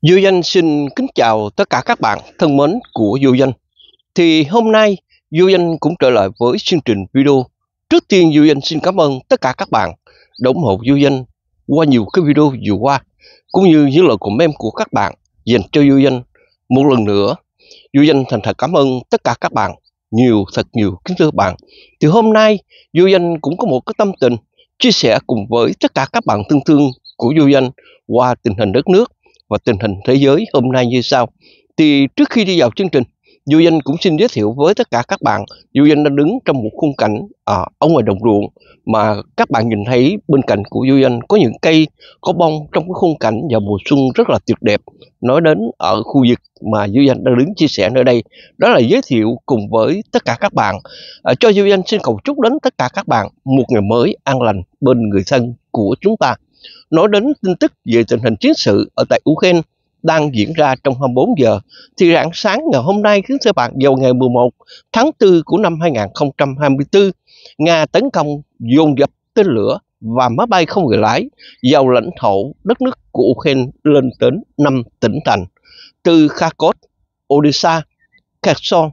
Du Danh xin kính chào tất cả các bạn thân mến của Du Danh. Thì hôm nay Du Danh cũng trở lại với chương trình video. Trước tiên Du Danh xin cảm ơn tất cả các bạn đã ủng hộ Du Danh qua nhiều cái video vừa qua, cũng như những lời comment của các bạn dành cho Du Danh. Một lần nữa, Du Danh thành thật cảm ơn tất cả các bạn thật nhiều kính thưa bạn. Thì hôm nay Du Danh cũng có một cái tâm tình chia sẻ cùng với tất cả các bạn thân thương của Du Danh qua tình hình đất nước và tình hình thế giới hôm nay như sau. Thì trước khi đi vào chương trình, Du Danh cũng xin giới thiệu với tất cả các bạn, Du Danh đang đứng trong một khung cảnh ở ngoài đồng ruộng, mà các bạn nhìn thấy bên cạnh của Du Danh có những cây có bông trong cái khung cảnh vào mùa xuân rất là tuyệt đẹp. Nói đến ở khu vực mà Du Danh đang đứng chia sẻ nơi đây, đó là giới thiệu cùng với tất cả các bạn, cho Du Danh xin cầu chúc đến tất cả các bạn một ngày mới an lành bên người thân của chúng ta. Nói đến tin tức về tình hình chiến sự ở tại Ukraine đang diễn ra trong 24 giờ, thì rạng sáng ngày hôm nay, kính thưa bạn, vào ngày 11 tháng 4 của năm 2024, Nga tấn công dồn dập tên lửa và máy bay không người lái vào lãnh thổ đất nước của Ukraine lên đến 5 tỉnh thành, từ Kharkov, Odessa, Kherson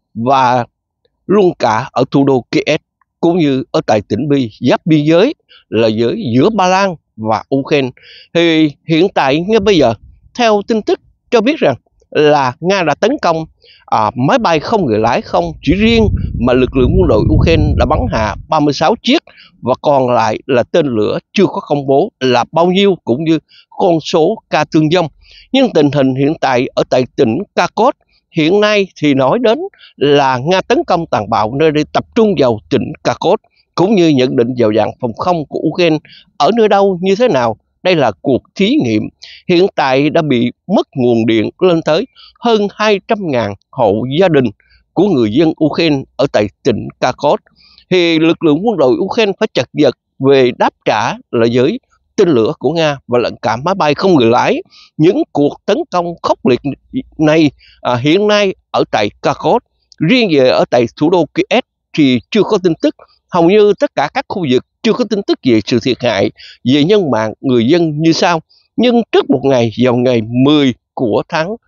và luôn cả ở thủ đô Kiev, cũng như ở tại tỉnh Bi giáp biên giới là giới giữa Ba Lan và Ukraine. Thì hiện tại ngay bây giờ, theo tin tức cho biết rằng là Nga đã tấn công máy bay không người lái, không chỉ riêng mà lực lượng quân đội Ukraine đã bắn hạ 36 chiếc, và còn lại là tên lửa chưa có công bố là bao nhiêu, cũng như con số ca thương vong. Nhưng tình hình hiện tại ở tại tỉnh Kharkov hiện nay thì nói đến là Nga tấn công tàn bạo nơi đây tập trung vào tỉnh Kharkov, cũng như nhận định vào dạng phòng không của Ukraine ở nơi đâu như thế nào. Đây là cuộc thí nghiệm. Hiện tại đã bị mất nguồn điện lên tới hơn 200.000 hộ gia đình của người dân Ukraine ở tại tỉnh Kharkov. Thì lực lượng quân đội Ukraine phải chật vật về đáp trả là với tên lửa của Nga và lẫn cả máy bay không người lái. Những cuộc tấn công khốc liệt này hiện nay ở tại Kharkov. Riêng về ở tại thủ đô Kiev thì chưa có tin tức. Hầu như tất cả các khu vực chưa có tin tức về sự thiệt hại về nhân mạng người dân như sau. Nhưng trước một ngày, vào ngày 10 của tháng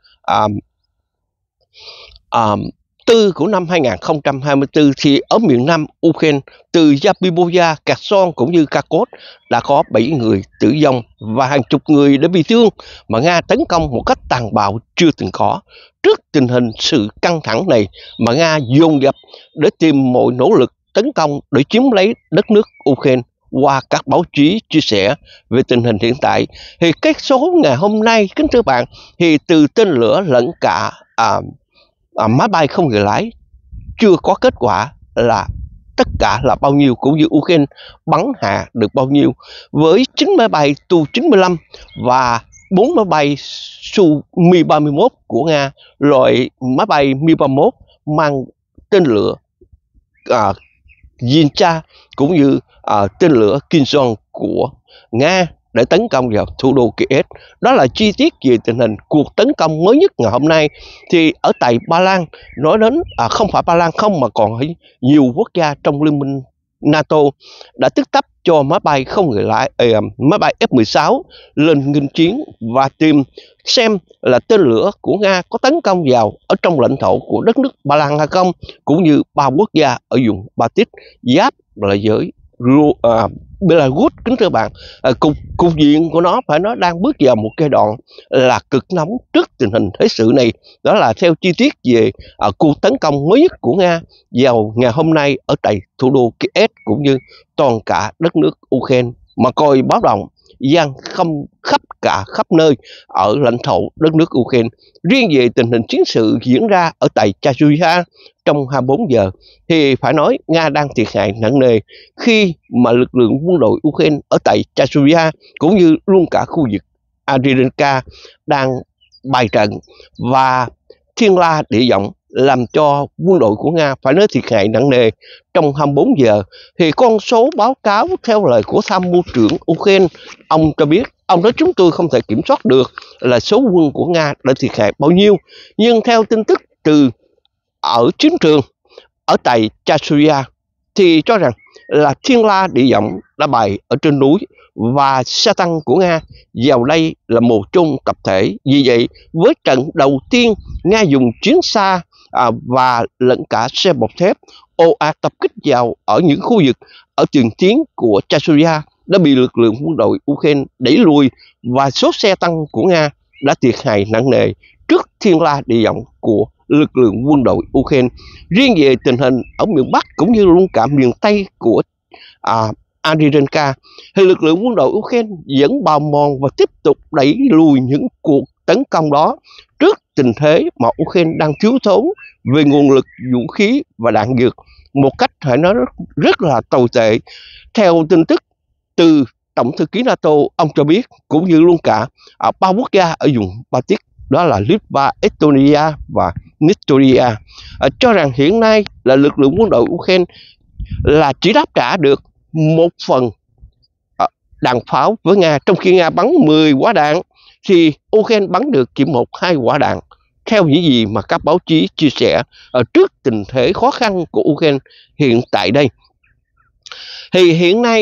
4 của năm 2024, thì ở miền Nam Ukraine, từ Zaporizhzhia, Kherson cũng như Kharkov đã có 7 người tử vong và hàng chục người đã bị thương, mà Nga tấn công một cách tàn bạo chưa từng có. Trước tình hình sự căng thẳng này mà Nga dồn dập để tìm mọi nỗ lực tấn công để chiếm lấy đất nước Ukraine. Qua các báo chí chia sẻ về tình hình hiện tại, thì cái số ngày hôm nay, kính thưa bạn, thì từ tên lửa lẫn cả máy bay không người lái chưa có kết quả là tất cả là bao nhiêu, cũng như Ukraine bắn hạ được bao nhiêu, với 9 máy bay Tu-95 và 4 máy bay Su-Mi-31 của Nga, loại máy bay Mi-31 mang tên lửa Zincha cũng như tên lửa Kinzhal của Nga để tấn công vào thủ đô Kiev. Đó là chi tiết về tình hình cuộc tấn công mới nhất ngày hôm nay. Thì ở tại Ba Lan, nói đến không phải Ba Lan không mà còn nhiều quốc gia trong liên minh NATO đã tức tốc cho máy bay không người lái, máy bay F-16 lên nghênh chiến và tìm xem là tên lửa của Nga có tấn công vào ở trong lãnh thổ của đất nước Ba Lan hay không, cũng như 3 quốc gia ở vùng Baltic giáp là với Belarus. Kính thưa bạn, cục diện của nó phải nói đang bước vào một giai đoạn là cực nóng trước tình hình thế sự này. Đó là theo chi tiết về cuộc tấn công mới nhất của Nga vào ngày hôm nay ở tại thủ đô Kiev cũng như toàn cả đất nước Ukraine, mà coi báo động vang không khắp nơi ở lãnh thổ đất nước Ukraine. Riêng về tình hình chiến sự diễn ra ở tại Chasiv trong 24 giờ thì phải nói Nga đang thiệt hại nặng nề, khi mà lực lượng quân đội Ukraine ở tại Chasiv cũng như luôn cả khu vực Adrianka đang bài trận và thiên la địa võng, làm cho quân đội của Nga phải nói thiệt hại nặng nề trong 24 giờ. Thì con số báo cáo theo lời của tham mưu trưởng Ukraine, ông cho biết, ông nói chúng tôi không thể kiểm soát được là số quân của Nga đã thiệt hại bao nhiêu. Nhưng theo tin tức từ ở chiến trường ở tại Chasiv thì cho rằng là thiên la địa võng đã bày ở trên núi và xe tăng của Nga vào đây là mồ chôn tập thể. Vì vậy, với trận đầu tiên, Nga dùng chiến xa và lẫn cả xe bọc thép ồ ạt tập kích vào ở những khu vực ở tiền tuyến của Chasiria đã bị lực lượng quân đội Ukraine đẩy lùi, và số xe tăng của Nga đã thiệt hại nặng nề trước thiên la địa võng của lực lượng quân đội Ukraine. Riêng về tình hình ở miền Bắc cũng như luôn cả miền Tây của Adrianka, thì lực lượng quân đội Ukraine vẫn bào mòn và tiếp tục đẩy lùi những cuộc tấn công đó trước tình thế mà Ukraine đang thiếu thốn về nguồn lực, vũ khí và đạn dược một cách phải nói rất là tồi tệ. Theo tin tức từ Tổng thư ký NATO, ông cho biết cũng như luôn cả ba quốc gia ở vùng Baltic, đó là Litva, Estonia và Lithuania, cho rằng hiện nay là lực lượng quân đội Ukraine là chỉ đáp trả được một phần đạn pháo với Nga, trong khi Nga bắn 10 quả đạn thì Ukraine bắn được chỉ 1-2 quả đạn, theo những gì mà các báo chí chia sẻ trước tình thế khó khăn của Ukraine hiện tại đây. Thì hiện nay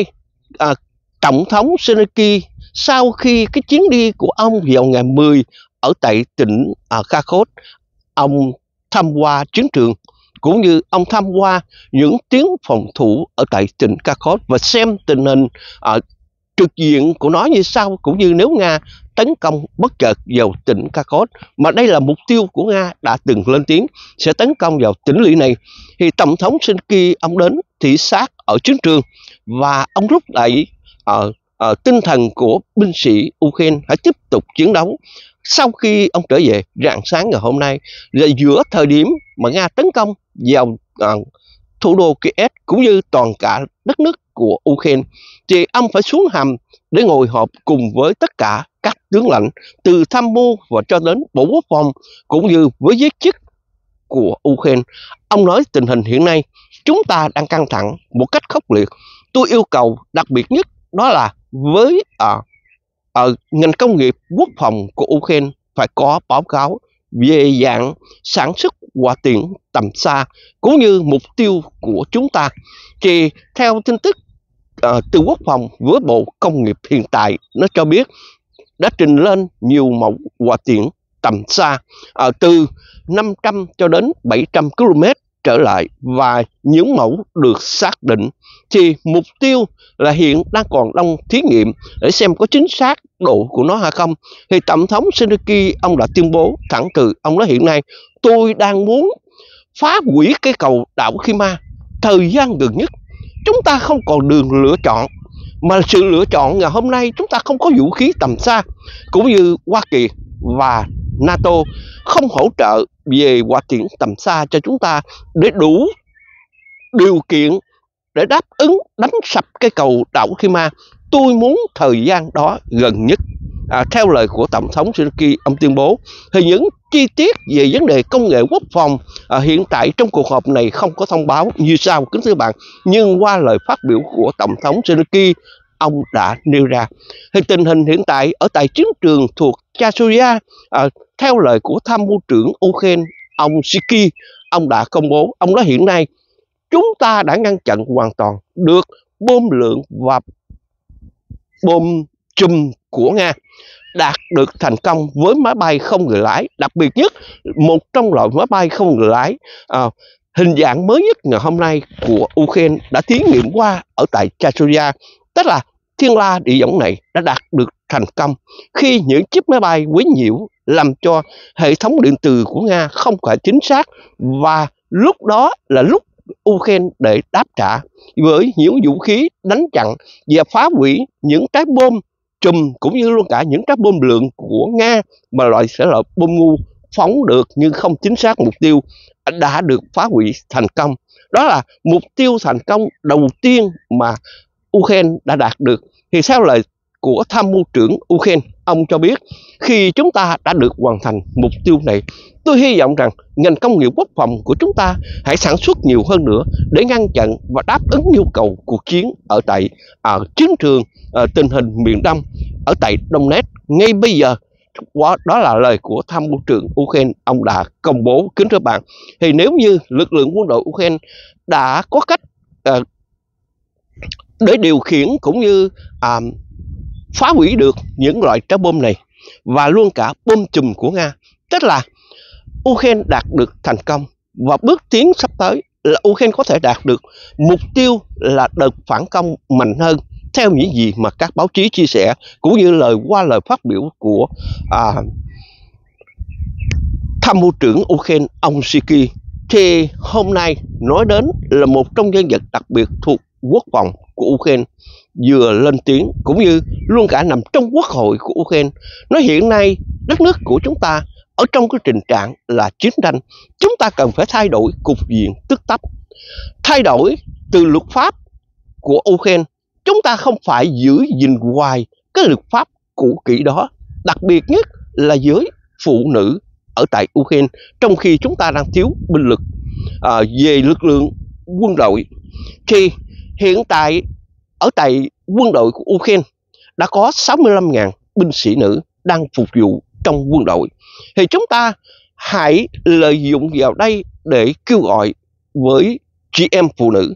Tổng thống Zelensky sau khi cái chuyến đi của ông vào ngày 10 ở tại tỉnh Kharkov, ông tham qua chiến trường cũng như ông tham qua những tuyến phòng thủ ở tại tỉnh Kharkov và xem tình hình trực diện của nó như sau, cũng như nếu Nga tấn công bất chợt vào tỉnh Kharkov, mà đây là mục tiêu của Nga đã từng lên tiếng sẽ tấn công vào tỉnh lỵ này, thì Tổng thống Zelensky ông đến thị sát ở chiến trường và ông rút lại tinh thần của binh sĩ Ukraine hãy tiếp tục chiến đấu. Sau khi ông trở về rạng sáng ngày hôm nay, là giữa thời điểm mà Nga tấn công vào thủ đô Kiev cũng như toàn cả đất nước của Ukraine, thì ông phải xuống hầm để ngồi họp cùng với tất cả các tướng lãnh từ tham mưu và cho đến Bộ Quốc phòng cũng như với giới chức của Ukraine. Ông nói tình hình hiện nay chúng ta đang căng thẳng một cách khốc liệt. Tôi yêu cầu đặc biệt nhất đó là với ngành công nghiệp quốc phòng của Ukraine phải có báo cáo về dạng sản xuất hỏa tiễn tầm xa cũng như mục tiêu của chúng ta. Thì theo tin tức từ quốc phòng với Bộ Công nghiệp hiện tại, nó cho biết đã trình lên nhiều mẫu hỏa tiễn tầm xa từ 500 cho đến 700 km trở lại, và những mẫu được xác định thì mục tiêu là hiện đang còn đang thí nghiệm để xem có chính xác độ của nó hay không. Thì Tổng thống Zelensky ông đã tuyên bố thẳng từ, ông nói hiện nay tôi đang muốn phá hủy cái cầu đảo Khima. Thời gian gần nhất chúng ta không còn đường lựa chọn, mà sự lựa chọn ngày hôm nay chúng ta không có vũ khí tầm xa, cũng như Hoa Kỳ và NATO không hỗ trợ về hỏa tiễn tầm xa cho chúng ta để đủ điều kiện để đáp ứng đánh sập cái cầu đảo Khima. Tôi muốn thời gian đó gần nhất. Theo lời của Tổng thống Zelensky, ông tuyên bố thì những chi tiết về vấn đề công nghệ quốc phòng hiện tại trong cuộc họp này không có thông báo như sau, kính thưa bạn. Nhưng qua lời phát biểu của Tổng thống Zelensky, ông đã nêu ra thì tình hình hiện tại ở tại chiến trường thuộc Chasiria, theo lời của tham mưu trưởng Ukraine ông Siki, ông đã công bố, ông nói hiện nay chúng ta đã ngăn chặn hoàn toàn được bom lượng và bom chùm của Nga đạt được thành công với máy bay không người lái. Đặc biệt nhất, một trong loại máy bay không người lái hình dạng mới nhất ngày hôm nay của Ukraine đã thí nghiệm qua ở tại Chasiria, tức là thiên la địa võng này đã đạt được thành công khi những chiếc máy bay quấy nhiễu làm cho hệ thống điện từ của Nga không phải chính xác, và lúc đó là lúc Ukraine để đáp trả với những vũ khí đánh chặn và phá hủy những trái bom chùm cũng như luôn cả những trái bom lượng của Nga, mà loại sẽ là bom ngu phóng được nhưng không chính xác mục tiêu, đã được phá hủy thành công. Đó là mục tiêu thành công đầu tiên mà Ukraine đã đạt được. Thì theo lời của tham mưu trưởng Ukraine, ông cho biết khi chúng ta đã được hoàn thành mục tiêu này, tôi hy vọng rằng ngành công nghiệp quốc phòng của chúng ta hãy sản xuất nhiều hơn nữa để ngăn chặn và đáp ứng nhu cầu cuộc chiến ở tại chiến trường tình hình miền Đông ở tại Donetsk ngay bây giờ. Đó là lời của tham mưu trưởng Ukraine, ông đã công bố, kính thưa bạn. Thì nếu như lực lượng quân đội Ukraine đã có cách để điều khiển cũng như phá hủy được những loại trái bom này và luôn cả bom chùm của Nga. Tức là Ukraine đạt được thành công, và bước tiến sắp tới là Ukraine có thể đạt được mục tiêu là đợt phản công mạnh hơn, theo những gì mà các báo chí chia sẻ cũng như lời phát biểu của tham mưu trưởng Ukraine ông Siki. Thì hôm nay nói đến là một trong nhân vật đặc biệt thuộc quốc phòng của Ukraine vừa lên tiếng, cũng như luôn cả nằm trong quốc hội của Ukraine, nói hiện nay đất nước của chúng ta ở trong cái tình trạng là chiến tranh. Chúng ta cần phải thay đổi cục diện tức tốc, thay đổi từ luật pháp của Ukraine. Chúng ta không phải giữ gìn hoài cái luật pháp cũ kỹ đó, đặc biệt nhất là với phụ nữ ở tại Ukraine, trong khi chúng ta đang thiếu binh lực về lực lượng quân đội. Thì hiện tại ở tại quân đội của Ukraine đã có 65.000 binh sĩ nữ đang phục vụ trong quân đội. Thì chúng ta hãy lợi dụng vào đây để kêu gọi với chị em phụ nữ.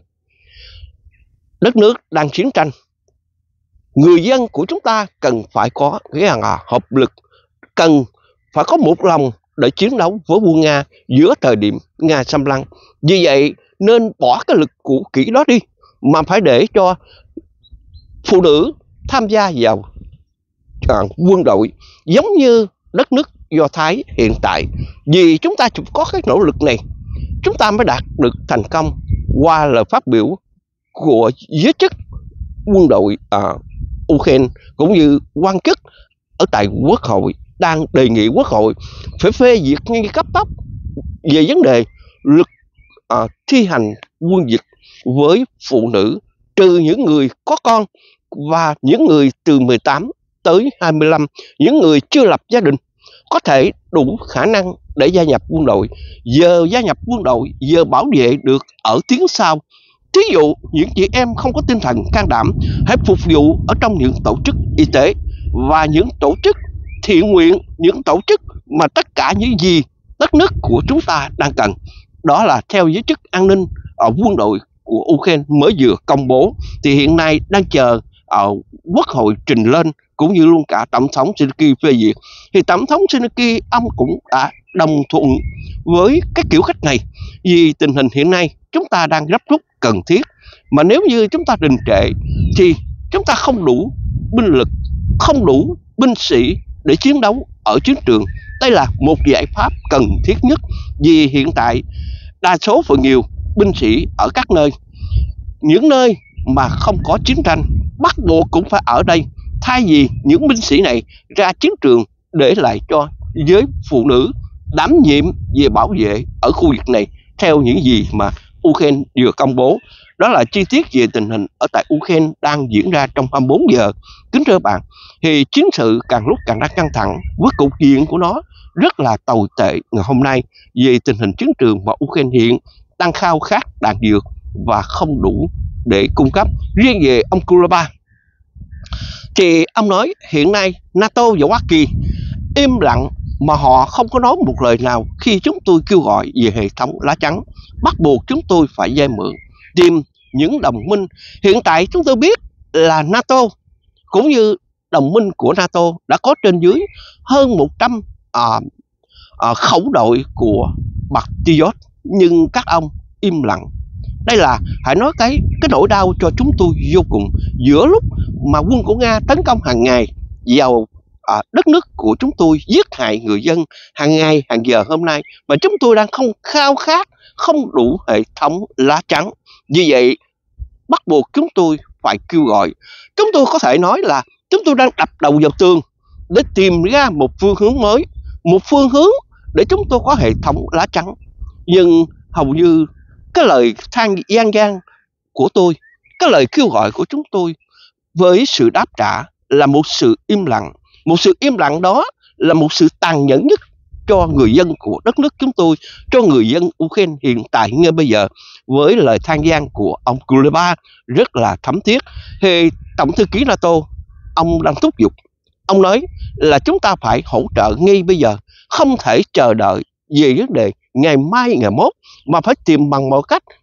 Đất nước đang chiến tranh, người dân của chúng ta cần phải có cái hợp lực, cần phải có một lòng để chiến đấu với quân Nga giữa thời điểm Nga xâm lăng. Vì vậy nên bỏ cái lực cũ kỹ đó đi, mà phải để cho phụ nữ tham gia vào quân đội giống như đất nước Do Thái hiện tại. Vì chúng ta có cái nỗ lực này, chúng ta mới đạt được thành công. Qua lời phát biểu của giới chức quân đội Ukraine cũng như quan chức ở tại quốc hội, đang đề nghị quốc hội phải phê duyệt ngay cấp tốc về vấn đề luật thi hành quân dịch với phụ nữ, trừ những người có con và những người từ 18 tới 25, những người chưa lập gia đình có thể đủ khả năng để gia nhập quân đội. Giờ gia nhập quân đội, giờ bảo vệ được ở tiếng sau. Thí dụ những chị em không có tinh thần can đảm, hãy phục vụ ở trong những tổ chức y tế và những tổ chức thiện nguyện, những tổ chức mà tất cả những gì đất nước của chúng ta đang cần. Đó là theo giới chức an ninh ở quân đội của Ukraine mới vừa công bố, thì hiện nay đang chờ quốc hội trình lên cũng như luôn cả tổng thống Zelensky phê duyệt. Thì tổng thống Zelensky ông cũng đã đồng thuận với cái kiểu cách này, vì tình hình hiện nay chúng ta đang gấp rút cần thiết, mà nếu như chúng ta đình trệ thì chúng ta không đủ binh lực, không đủ binh sĩ để chiến đấu ở chiến trường. Đây là một giải pháp cần thiết nhất, vì hiện tại đa số phần nhiều binh sĩ ở các nơi, những nơi mà không có chiến tranh bắt buộc cũng phải ở đây, thay vì những binh sĩ này ra chiến trường để lại cho giới phụ nữ đảm nhiệm về bảo vệ ở khu vực này theo những gì mà Ukraine vừa công bố. Đó là chi tiết về tình hình ở tại Ukraine đang diễn ra trong 24 giờ. Kính thưa bạn, thì chiến sự càng lúc càng đang căng thẳng, với cục diện của nó rất là tồi tệ ngày hôm nay về tình hình chiến trường mà Ukraine hiện đang khao khát đạn dược và không đủ để cung cấp. Riêng về ông Kuleba thì ông nói hiện nay NATO và Hoa Kỳ im lặng mà họ không có nói một lời nào khi chúng tôi kêu gọi về hệ thống lá chắn, bắt buộc chúng tôi phải vay mượn, tìm những đồng minh. Hiện tại chúng tôi biết là NATO cũng như đồng minh của NATO đã có trên dưới hơn 100 khẩu đội của Patriot, nhưng các ông im lặng. Đây là hãy nói cái nỗi đau cho chúng tôi vô cùng, giữa lúc mà quân của Nga tấn công hàng ngày vào đất nước của chúng tôi, giết hại người dân hàng ngày hàng giờ hôm nay, mà chúng tôi đang không khao khát, không đủ hệ thống lá chắn. Vì vậy bắt buộc chúng tôi phải kêu gọi. Chúng tôi có thể nói là chúng tôi đang đập đầu vào tường để tìm ra một phương hướng mới, một phương hướng để chúng tôi có hệ thống lá chắn. Nhưng hầu như cái lời than gian của tôi, cái lời kêu gọi của chúng tôi với sự đáp trả là một sự im lặng. Một sự im lặng đó là một sự tàn nhẫn nhất cho người dân của đất nước chúng tôi, cho người dân Ukraine hiện tại ngay bây giờ. Với lời than gian của ông Kuleba rất là thấm thiết, thì Tổng thư ký NATO ông đang thúc giục, ông nói là chúng ta phải hỗ trợ ngay bây giờ, không thể chờ đợi về vấn đề ngày mai ngày mốt, mà phải tìm bằng mọi cách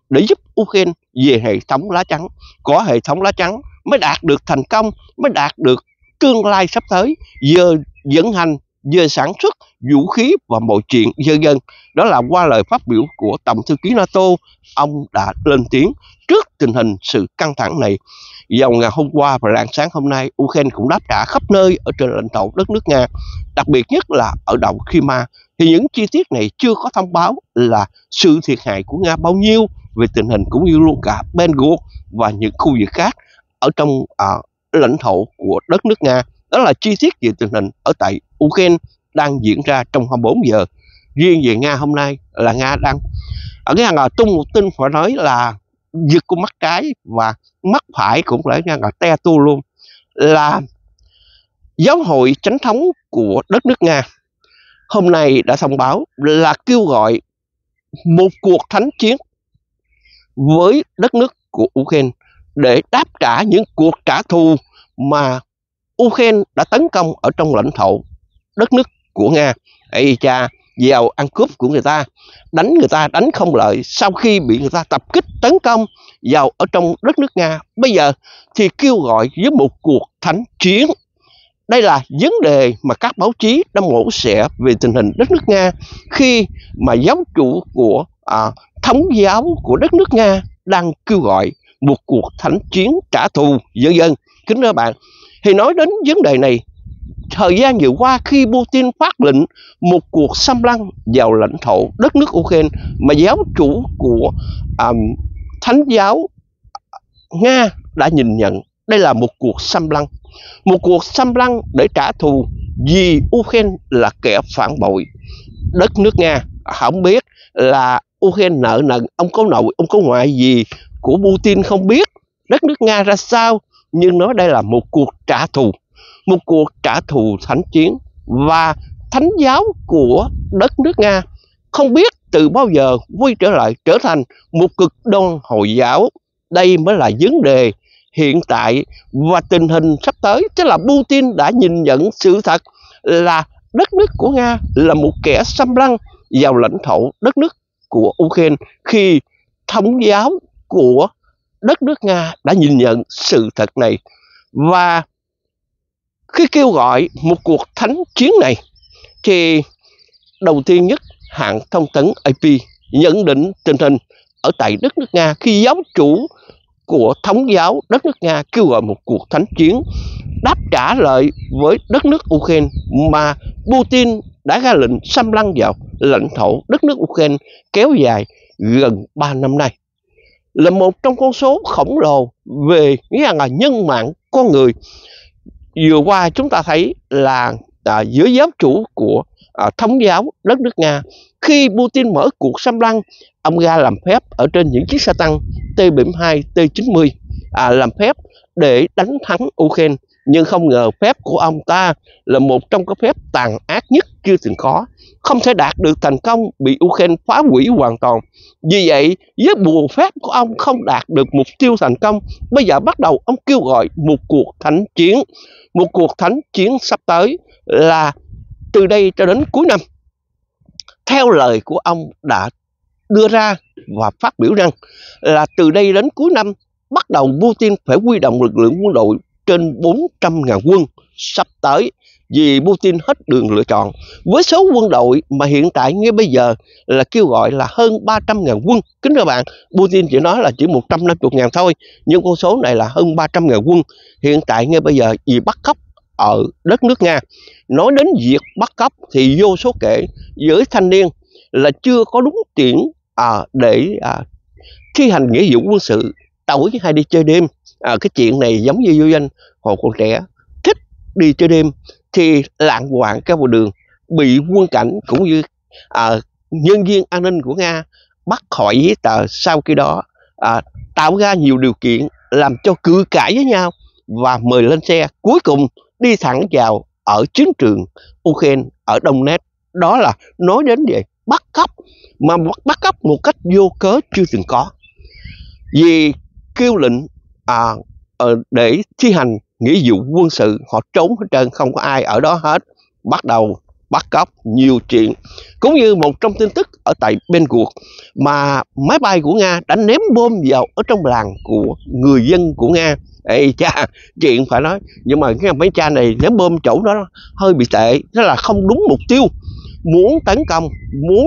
để giúp Ukraine về hệ thống lá chắn. Có hệ thống lá chắn mới đạt được thành công, mới đạt được tương lai sắp tới, giờ vận hành, giờ sản xuất vũ khí và mọi chuyện vân vân. Đó là qua lời phát biểu của Tổng thư ký NATO. Ông đã lên tiếng trước tình hình sự căng thẳng này. Vào ngày hôm qua và rạng sáng hôm nay, Ukraine cũng đáp trả khắp nơi ở trên lãnh thổ đất nước Nga, đặc biệt nhất là ở đảo Crimea. Thì những chi tiết này chưa có thông báo là sự thiệt hại của Nga bao nhiêu về tình hình, cũng như luôn cả Belgorod và những khu vực khác ở trong lãnh thổ của đất nước Nga. Đó là chi tiết về tình hình ở tại Ukraine đang diễn ra trong 24 giờ. Riêng về Nga hôm nay là Nga đang ở cái hàng tung một tin phải nói là giật con mắt trái và mắt phải cũng phải Nga te tu luôn, là giáo hội chánh thống của đất nước Nga hôm nay đã thông báo là kêu gọi một cuộc thánh chiến với đất nước của Ukraine để đáp trả những cuộc trả thù mà Ukraine đã tấn công ở trong lãnh thổ đất nước của Nga. Ây cha, vào ăn cướp của người ta đánh không lợi sau khi bị người ta tập kích tấn công vào ở trong đất nước Nga. Bây giờ thì kêu gọi với một cuộc thánh chiến. Đây là vấn đề mà các báo chí đã mổ xẻ về tình hình đất nước Nga khi mà giáo chủ của thống giáo của đất nước Nga đang kêu gọi một cuộc thánh chiến trả thù vân vân. Kính thưa bạn, thì nói đến vấn đề này, thời gian vừa qua khi Putin phát lệnh một cuộc xâm lăng vào lãnh thổ đất nước Ukraine mà giáo chủ của thánh giáo Nga đã nhìn nhận đây là một cuộc xâm lăng. Một cuộc xâm lăng để trả thù vì Ukraine là kẻ phản bội đất nước Nga. Không biết là Ukraine nợ nần ông có nội ông có ngoại gì của Putin không biết đất nước Nga ra sao, nhưng nói đây là một cuộc trả thù, một cuộc trả thù thánh chiến. Và thánh giáo của đất nước Nga không biết từ bao giờ quay trở lại trở thành một cực đoan Hồi giáo. Đây mới là vấn đề hiện tại và tình hình sắp tới. Tức là Putin đã nhìn nhận sự thật là đất nước của Nga là một kẻ xâm lăng vào lãnh thổ đất nước của Ukraine, khi thống giáo của đất nước Nga đã nhìn nhận sự thật này. Và khi kêu gọi một cuộc thánh chiến này thì đầu tiên nhất, hãng thông tấn AP nhận định tình hình ở tại đất nước Nga khi giáo chủ của thống giáo đất nước Nga kêu gọi một cuộc thánh chiến đáp trả lại với đất nước Ukraine mà Putin đã ra lệnh xâm lăng vào lãnh thổ đất nước Ukraine kéo dài gần 3 năm nay, là một trong con số khổng lồ về nghĩa là nhân mạng con người. Vừa qua chúng ta thấy là giữa giáo chủ của thống giáo đất nước Nga, khi Putin mở cuộc xâm lăng, ông ra làm phép ở trên những chiếc xe tăng T-72, T-90 làm phép để đánh thắng Ukraine. Nhưng không ngờ phép của ông ta là một trong các phép tàn ác nhất chưa từng có, không thể đạt được thành công, bị Ukraine phá hủy hoàn toàn. Vì vậy, với bùa phép của ông không đạt được mục tiêu thành công, bây giờ bắt đầu ông kêu gọi một cuộc thánh chiến. Một cuộc thánh chiến sắp tới là từ đây cho đến cuối năm. Theo lời của ông đã đưa ra và phát biểu rằng là từ đây đến cuối năm bắt đầu Putin phải huy động lực lượng quân đội trên 400.000 quân sắp tới, vì Putin hết đường lựa chọn. Với số quân đội mà hiện tại ngay bây giờ là kêu gọi là hơn 300.000 quân. Kính thưa bạn, Putin chỉ nói là chỉ 150.000 thôi, nhưng con số này là hơn 300.000 quân hiện tại ngay bây giờ vì bắt cóc ở đất nước Nga. Nói đến việc bắt cóc thì vô số kể, với thanh niên là chưa có đúng tuyển để thi hành nghĩa vụ quân sự, tối hay đi chơi đêm. Cái chuyện này giống như vô danh hồi còn trẻ thích đi chơi đêm thì lạng quạng ra vào đường, bị quân cảnh cũng như nhân viên an ninh của Nga bắt khỏi giấy tờ. Sau khi đó tạo ra nhiều điều kiện làm cho cự cãi với nhau và mời lên xe, cuối cùng đi thẳng vào ở chiến trường Ukraine ở Donetsk. Đó là nói đến về bắt cóc, mà bắt cóc một cách vô cớ chưa từng có, vì kêu lệnh để thi hành nghĩa vụ quân sự. Họ trốn hết trơn, không có ai ở đó hết. Bắt đầu bắt cóc, nhiều chuyện. Cũng như một trong tin tức ở tại Belgorod mà máy bay của Nga đã ném bom vào ở trong làng của người dân của Nga. Ê cha, chuyện phải nói, nhưng mà cái mấy cha này ném bom chỗ đó hơi bị tệ, đó là không đúng mục tiêu. Muốn tấn công, muốn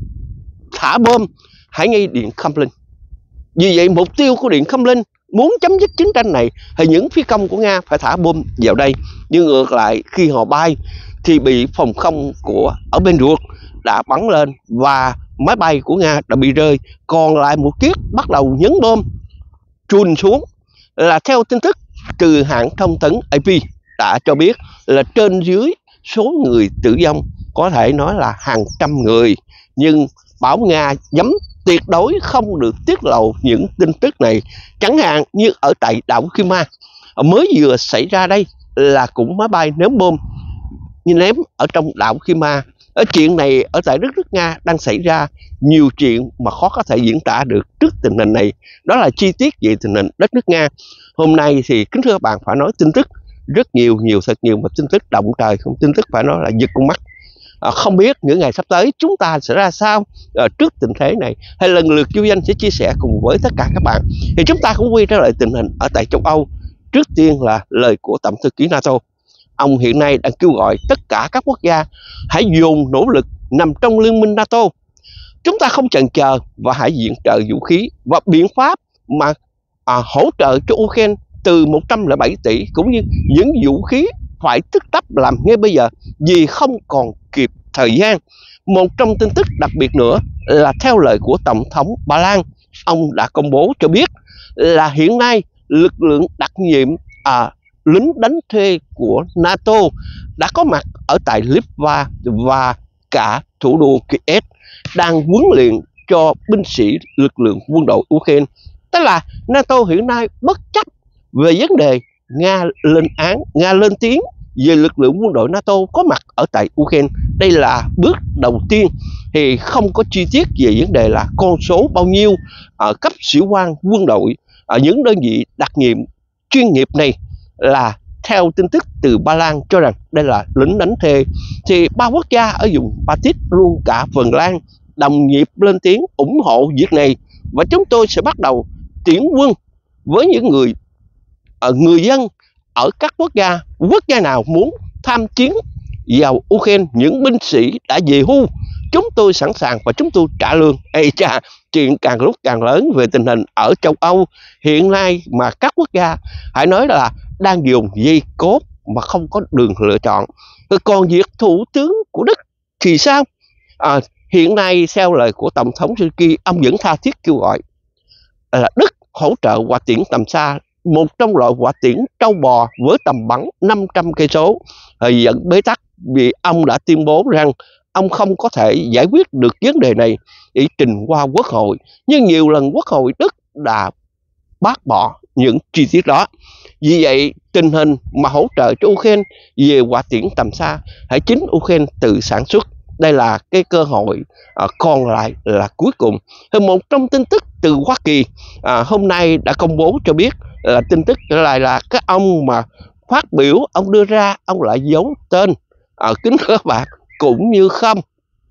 thả bom, hãy ngay Điện Kremlin. Vì vậy mục tiêu của Điện Kremlin muốn chấm dứt chiến tranh này thì những phi công của Nga phải thả bom vào đây. Nhưng ngược lại khi họ bay thì bị phòng không của ở Belgorod đã bắn lên và máy bay của Nga đã bị rơi. Còn lại một chiếc bắt đầu nhấn bom chùn xuống. Là theo tin tức từ hãng thông tấn AP đã cho biết là trên dưới số người tử vong có thể nói là hàng trăm người. Nhưng bảo Nga nhắm tuyệt đối không được tiết lộ những tin tức này. Chẳng hạn như ở tại đảo Crimea mới vừa xảy ra đây là cũng máy bay ném bom ném ở trong đảo Crimea. Ở chuyện này ở tại đất nước Nga đang xảy ra nhiều chuyện mà khó có thể diễn tả được trước tình hình này. Đó là chi tiết về tình hình đất nước Nga. Hôm nay thì kính thưa các bạn, phải nói tin tức rất nhiều thật nhiều, mà tin tức động trời, không tin tức phải nói là giật con mắt. Không biết những ngày sắp tới chúng ta sẽ ra sao trước tình thế này, hay lần lượt Du Danh sẽ chia sẻ cùng với tất cả các bạn. Thì chúng ta cũng quay trở lại tình hình ở tại châu Âu. Trước tiên là lời của Tổng thư ký NATO. Ông hiện nay đang kêu gọi tất cả các quốc gia hãy dồn nỗ lực nằm trong liên minh NATO. Chúng ta không chần chờ và hãy viện trợ vũ khí và biện pháp mà hỗ trợ cho Ukraine từ 107 tỷ, cũng như những vũ khí phải tức tốc làm ngay bây giờ vì không còn kịp thời gian. Một trong tin tức đặc biệt nữa là theo lời của Tổng thống Ba Lan, ông đã công bố cho biết là hiện nay lực lượng đặc nhiệm lính đánh thuê của NATO đã có mặt ở tại Litva và cả thủ đô Kiev, đang huấn luyện cho binh sĩ lực lượng quân đội Ukraine. Tức là NATO hiện nay bất chấp về vấn đề Nga lên án, Nga lên tiếng về lực lượng quân đội NATO có mặt ở tại Ukraine. Đây là bước đầu tiên, thì không có chi tiết về vấn đề là con số bao nhiêu ở cấp sĩ quan quân đội ở những đơn vị đặc nhiệm chuyên nghiệp này. Là theo tin tức từ Ba Lan cho rằng đây là lính đánh thuê. Thì ba quốc gia ở vùng Baltic luôn cả Phần Lan đồng nhịp lên tiếng ủng hộ việc này, và chúng tôi sẽ bắt đầu tuyển quân với những người dân ở các quốc gia nào muốn tham chiến vào Ukraine, những binh sĩ đã về hưu, chúng tôi sẵn sàng và chúng tôi trả lương. Ê cha, chuyện càng lúc càng lớn về tình hình ở châu Âu hiện nay mà các quốc gia hãy nói là đang dùng dây cốt mà không có đường lựa chọn. Còn việc thủ tướng của Đức thì sao? Hiện nay theo lời của Tổng thống Zelensky, ông vẫn tha thiết kêu gọi là Đức hỗ trợ hỏa tiễn tầm xa, một trong loại hỏa tiễn trâu bò với tầm bắn 500 cây số dẫn bế tắc, vì ông đã tuyên bố rằng ông không có thể giải quyết được vấn đề này để trình qua Quốc hội. Nhưng nhiều lần Quốc hội Đức đã bác bỏ những chi tiết đó. Vì vậy tình hình mà hỗ trợ cho Ukraine về hỏa tiễn tầm xa hãy chính Ukraine tự sản xuất. Đây là cái cơ hội còn lại là cuối cùng. Một trong tin tức từ Hoa Kỳ hôm nay đã công bố cho biết là tin tức lại là các ông mà phát biểu, ông đưa ra, ông lại giấu tên. Kính thưa các bạn, cũng như không,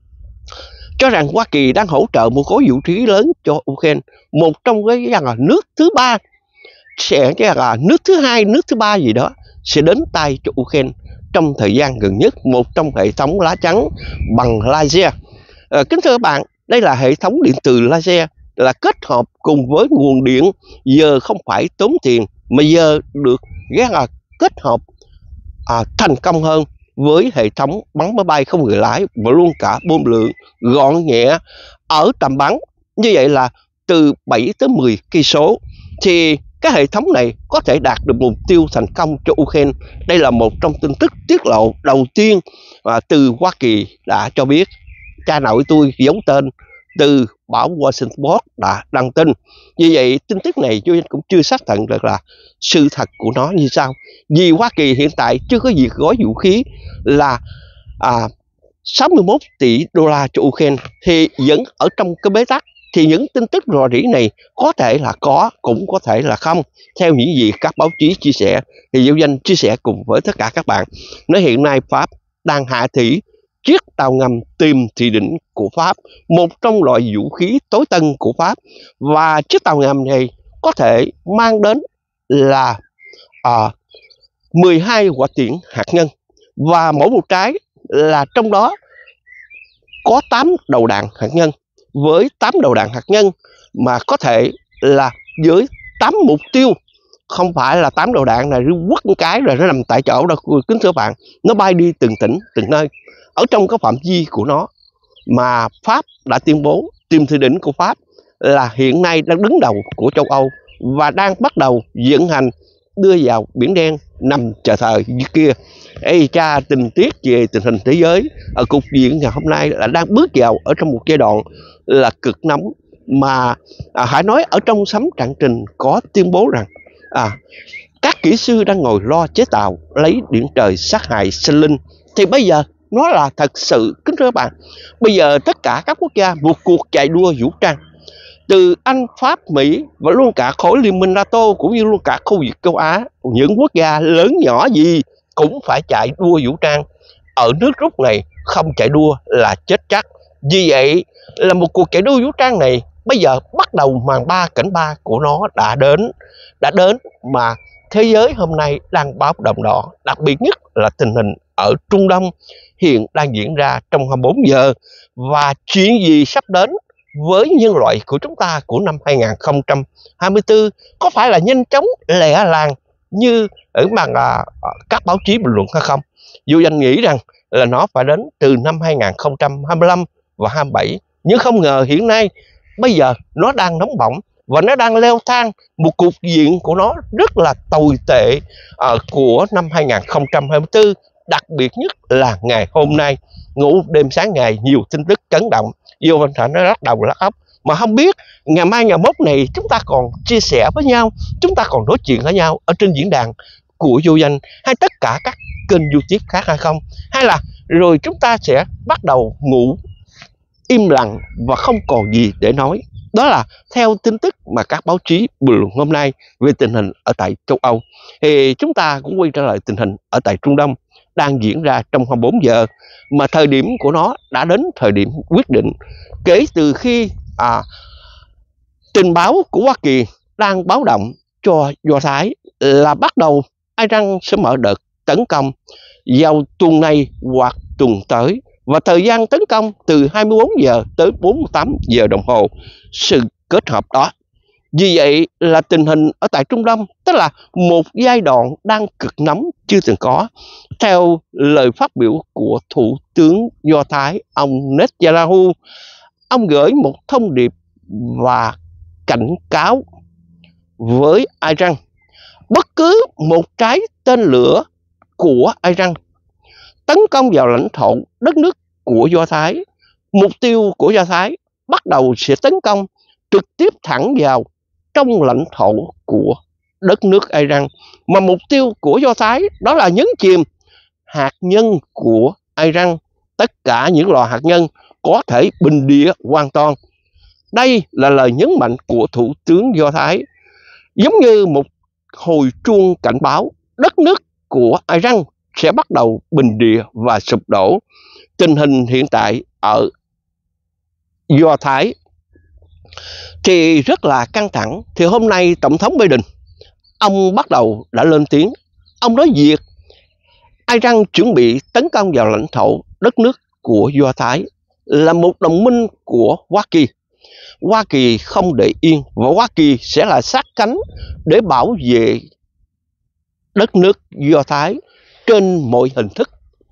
cho rằng Hoa Kỳ đang hỗ trợ một khối vũ khí lớn cho Ukraine. Một trong cái là nước thứ ba, sẽ là nước thứ hai, nước thứ ba gì đó sẽ đến tay cho Ukraine trong thời gian gần nhất, một trong hệ thống lá chắn bằng laser. Kính thưa các bạn, đây là hệ thống điện từ laser, là kết hợp cùng với nguồn điện giờ không phải tốn tiền, mà giờ được là kết hợp thành công hơn với hệ thống bắn máy bay không người lái và luôn cả bom lượng gọn nhẹ ở tầm bắn như vậy là từ 7 tới 10 cây số. Thì cái hệ thống này có thể đạt được mục tiêu thành công cho Ukraine. Đây là một trong tin tức tiết lộ đầu tiên từ Hoa Kỳ đã cho biết. Cha nội tôi giấu tên, từ báo Washington Post đã đăng tin. Vì vậy tin tức này tôi cũng chưa xác nhận được là sự thật của nó như sao. Vì Hoa Kỳ hiện tại chưa có việc gói vũ khí là 61 tỷ đô la cho Ukraine, thì vẫn ở trong cái bế tắc. Thì những tin tức rò rỉ này có thể là có, cũng có thể là không. Theo những gì các báo chí chia sẻ, thì Du Danh chia sẻ cùng với tất cả các bạn. Nói hiện nay Pháp đang hạ thủy chiếc tàu ngầm tìm thị đỉnh của Pháp, một trong loại vũ khí tối tân của Pháp. Và chiếc tàu ngầm này có thể mang đến là 12 quả tiễn hạt nhân, và mỗi một trái là trong đó có 8 đầu đạn hạt nhân. Với 8 đầu đạn hạt nhân mà có thể là với 8 mục tiêu, không phải là 8 đầu đạn này quất một cái rồi nó nằm tại chỗ đâu kính thưa bạn. Nó bay đi từng tỉnh từng nơi ở trong cái phạm vi của nó, mà Pháp đã tuyên bố tìm thị đỉnh của Pháp là hiện nay đang đứng đầu của châu Âu và đang bắt đầu vận hành đưa vào Biển Đen nằm chờ thời như kia. Ê cha, tình tiết về tình hình thế giới ở cục diện ngày hôm nay là đang bước vào ở trong một giai đoạn là cực nóng, mà hãy nói ở trong sấm trạng trình có tuyên bố rằng các kỹ sư đang ngồi lo chế tạo lấy điện trời sát hại sinh linh. Thì bây giờ nó là thật sự, kính thưa các bạn, bây giờ tất cả các quốc gia một cuộc chạy đua vũ trang, từ Anh, Pháp, Mỹ và luôn cả khối liên minh NATO cũng như luôn cả khu vực châu Á, những quốc gia lớn nhỏ gì cũng phải chạy đua vũ trang. Ở nước Rút này không chạy đua là chết chắc. Vì vậy là một cuộc chạy đua vũ trang này bây giờ bắt đầu màn ba cảnh ba của nó đã đến mà thế giới hôm nay đang báo động đỏ. Đặc biệt nhất là tình hình ở Trung Đông hiện đang diễn ra trong 24 giờ. Và chuyện gì sắp đến với nhân loại của chúng ta của năm 2024 có phải là nhanh chóng lẹ làng như ở bằng các báo chí bình luận hay không? Dù anh nghĩ rằng là nó phải đến từ năm 2025 và 27, nhưng không ngờ hiện nay bây giờ nó đang nóng bỏng và nó đang leo thang một cục diện của nó rất là tồi tệ của năm 2024. Đặc biệt nhất là ngày hôm nay, ngủ đêm sáng ngày nhiều tin tức chấn động, vô Văn Thạnh nó lắc đầu lắc óc, mà không biết ngày mai ngày mốt này chúng ta còn chia sẻ với nhau, chúng ta còn nói chuyện với nhau ở trên diễn đàn của Vô Danh hay tất cả các kênh YouTube khác hay không, hay là rồi chúng ta sẽ bắt đầu ngủ im lặng và không còn gì để nói. Đó là theo tin tức mà các báo chí bình luận hôm nay về tình hình ở tại châu Âu. Thì chúng ta cũng quay trở lại tình hình ở tại Trung Đông đang diễn ra trong 24 giờ, mà thời điểm của nó đã đến thời điểm quyết định. Kể từ khi tình báo của Hoa Kỳ đang báo động cho Do Thái là bắt đầu Iran sẽ mở đợt tấn công vào tuần này hoặc tuần tới, và thời gian tấn công từ 24 giờ tới 48 giờ đồng hồ, sự kết hợp đó. Vì vậy là tình hình ở tại Trung Đông tức là một giai đoạn đang cực nóng chưa từng có. Theo lời phát biểu của Thủ tướng Do Thái ông Netanyahu, ông gửi một thông điệp và cảnh cáo với Iran. Bất cứ một trái tên lửa của Iran tấn công vào lãnh thổ đất nước của Do Thái, mục tiêu của Do Thái bắt đầu sẽ tấn công trực tiếp thẳng vào trong lãnh thổ của đất nước Iran. Mà mục tiêu của Do Thái đó là nhấn chìm hạt nhân của Iran. Tất cả những lò hạt nhân có thể bình địa hoàn toàn. Đây là lời nhấn mạnh của Thủ tướng Do Thái, giống như một hồi chuông cảnh báo đất nước của Iran sẽ bắt đầu bình địa và sụp đổ. Tình hình hiện tại ở Do Thái thì rất là căng thẳng. Thì hôm nay Tổng thống Biden ông bắt đầu đã lên tiếng. Ông nói việc Iran chuẩn bị tấn công vào lãnh thổ đất nước của Do Thái là một đồng minh của Hoa Kỳ. Hoa Kỳ không để yên và Hoa Kỳ sẽ là sát cánh để bảo vệ đất nước Do Thái trên mọi hình thức.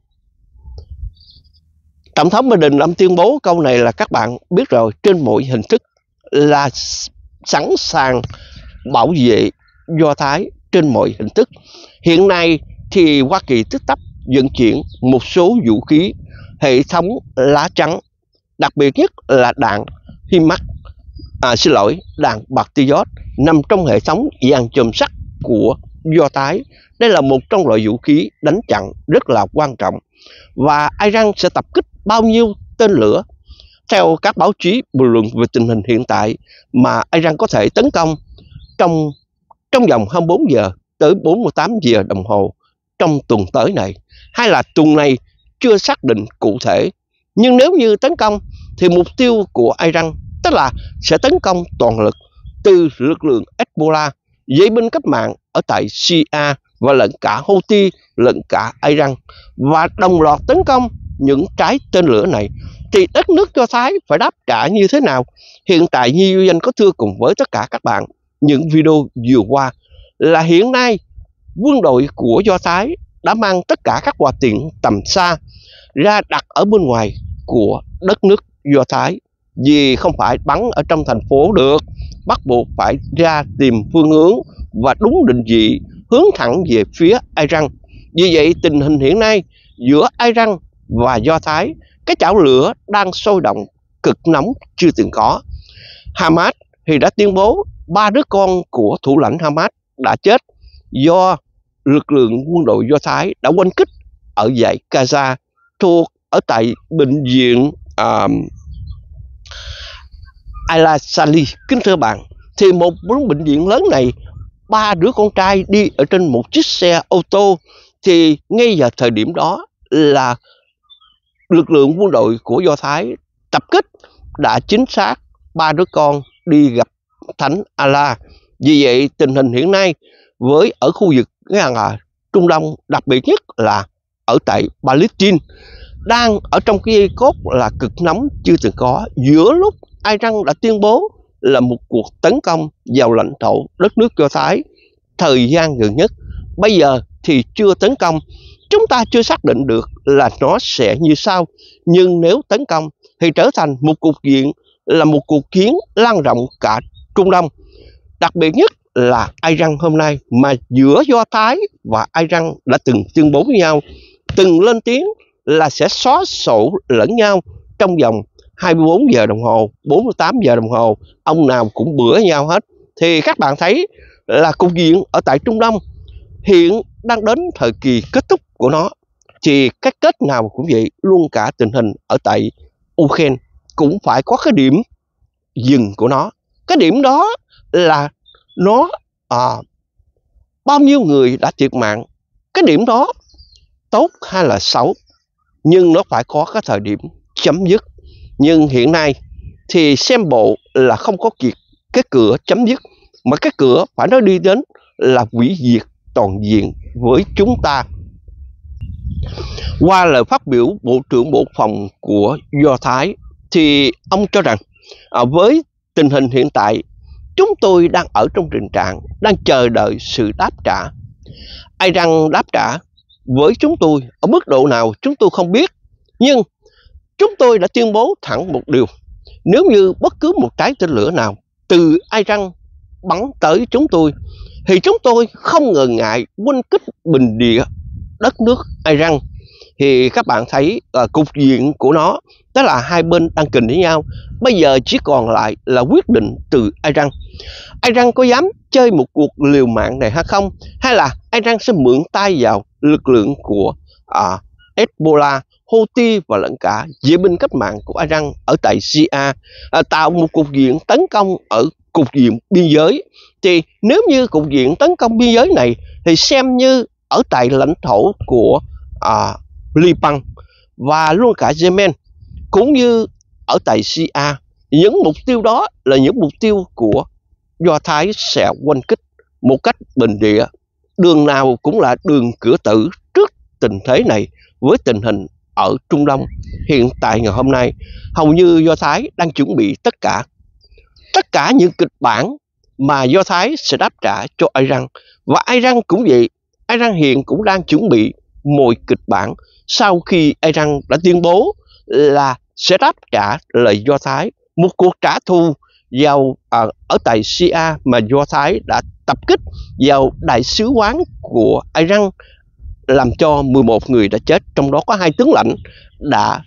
Tổng thống Biden ông tuyên bố câu này là các bạn biết rồi, trên mọi hình thức là sẵn sàng bảo vệ Do Thái trên mọi hình thức. Hiện nay thì Hoa Kỳ tức tốc vận chuyển một số vũ khí hệ thống lá chắn, đặc biệt nhất là đạn HIMARS, đạn Patriot nằm trong hệ thống dàn chùm sắt của Do Thái. Đây là một trong loại vũ khí đánh chặn rất là quan trọng. Và Iran sẽ tập kích bao nhiêu tên lửa? Theo các báo chí bình luận về tình hình hiện tại mà Iran có thể tấn công trong vòng 24 giờ tới 48 giờ đồng hồ trong tuần tới này, hay là tuần này chưa xác định cụ thể. Nhưng nếu như tấn công thì mục tiêu của Iran tức là sẽ tấn công toàn lực từ lực lượng Hezbollah, dãy binh cách mạng ở tại Syria và lẫn cả Houthi lẫn cả Iran, và đồng loạt tấn công những trái tên lửa này, thì đất nước Do Thái phải đáp trả như thế nào? Hiện tại như Duy Anh có thưa cùng với tất cả các bạn những video vừa qua là hiện nay quân đội của Do Thái đã mang tất cả các quả tiễn tầm xa ra đặt ở bên ngoài của đất nước Do Thái, vì không phải bắn ở trong thành phố được, bắt buộc phải ra tìm phương hướng và đúng định vị hướng thẳng về phía Iran. Vì vậy tình hình hiện nay giữa Iran và Do Thái, cái chảo lửa đang sôi động cực nóng chưa từng có. Hamas thì đã tuyên bố 3 đứa con của thủ lãnh Hamas đã chết do lực lượng quân đội Do Thái đã oanh kích ở dãy Gaza thuộc ở tại bệnh viện Al-Sali. Kính thưa bạn, thì một bệnh viện lớn này, 3 đứa con trai đi ở trên một chiếc xe ô tô, thì ngay giờ thời điểm đó là lực lượng quân đội của Do Thái tập kích đã chính xác 3 đứa con đi gặp Thánh Allah. Vì vậy tình hình hiện nay với ở khu vực Trung Đông, đặc biệt nhất là ở tại Palestine, đang ở trong cái dây cốt là cực nóng chưa từng có, giữa lúc Iran đã tuyên bố là một cuộc tấn công vào lãnh thổ đất nước Do Thái thời gian gần nhất. Bây giờ thì chưa tấn công, chúng ta chưa xác định được là nó sẽ như sao, nhưng nếu tấn công thì trở thành một cuộc diện là một cuộc chiến lan rộng cả Trung Đông. Đặc biệt nhất là Iran hôm nay, mà giữa Do Thái và Iran đã từng tuyên bố với nhau, từng lên tiếng là sẽ xóa sổ lẫn nhau trong vòng 24 giờ đồng hồ, 48 giờ đồng hồ, ông nào cũng bữa nhau hết. Thì các bạn thấy là cục diện ở tại Trung Đông hiện đang đến thời kỳ kết thúc của nó. Thì cái kết nào cũng vậy, luôn cả tình hình ở tại Ukraine cũng phải có cái điểm dừng của nó. Cái điểm đó là nó bao nhiêu người đã thiệt mạng. Cái điểm đó tốt hay là xấu, nhưng nó phải có cái thời điểm chấm dứt. Nhưng hiện nay thì xem bộ là không có kịp cái cửa chấm dứt, mà cái cửa phải nói đi đến là hủy diệt toàn diện với chúng ta. Qua lời phát biểu Bộ trưởng Bộ Phòng của Do Thái thì ông cho rằng với tình hình hiện tại, chúng tôi đang ở trong tình trạng đang chờ đợi sự đáp trả. Iran đáp trả với chúng tôi ở mức độ nào chúng tôi không biết, nhưng chúng tôi đã tuyên bố thẳng một điều: nếu như bất cứ một trái tên lửa nào từ Iran bắn tới chúng tôi thì chúng tôi không ngần ngại oanh kích bình địa đất nước Iran. Thì các bạn thấy cục diện của nó, đó là hai bên đang kình với nhau. Bây giờ chỉ còn lại là quyết định từ Iran. Iran có dám chơi một cuộc liều mạng này hay không? Hay là Iran sẽ mượn tay vào lực lượng của Hezbollah, Houthi và lẫn cả vệ binh cách mạng của Iran ở tại Syria, tạo một cục diện tấn công ở cục diện biên giới. Thì nếu như cục diện tấn công biên giới này thì xem như ở tại lãnh thổ của Liban và luôn cả Yemen, cũng như ở tại Syria, những mục tiêu đó là những mục tiêu của Do Thái sẽ oanh kích một cách bình địa. Đường nào cũng là đường cửa tử trước tình thế này. Với tình hình ở Trung Đông hiện tại ngày hôm nay, hầu như Do Thái đang chuẩn bị tất cả những kịch bản mà Do Thái sẽ đáp trả cho Iran. Và Iran cũng vậy, Iran hiện cũng đang chuẩn bị mọi kịch bản sau khi Iran đã tuyên bố là sẽ đáp trả lời Do Thái. Một cuộc trả thù vào ở tại Syria mà Do Thái đã tập kích vào đại sứ quán của Iran, làm cho 11 người đã chết, trong đó có 2 tướng lãnh đã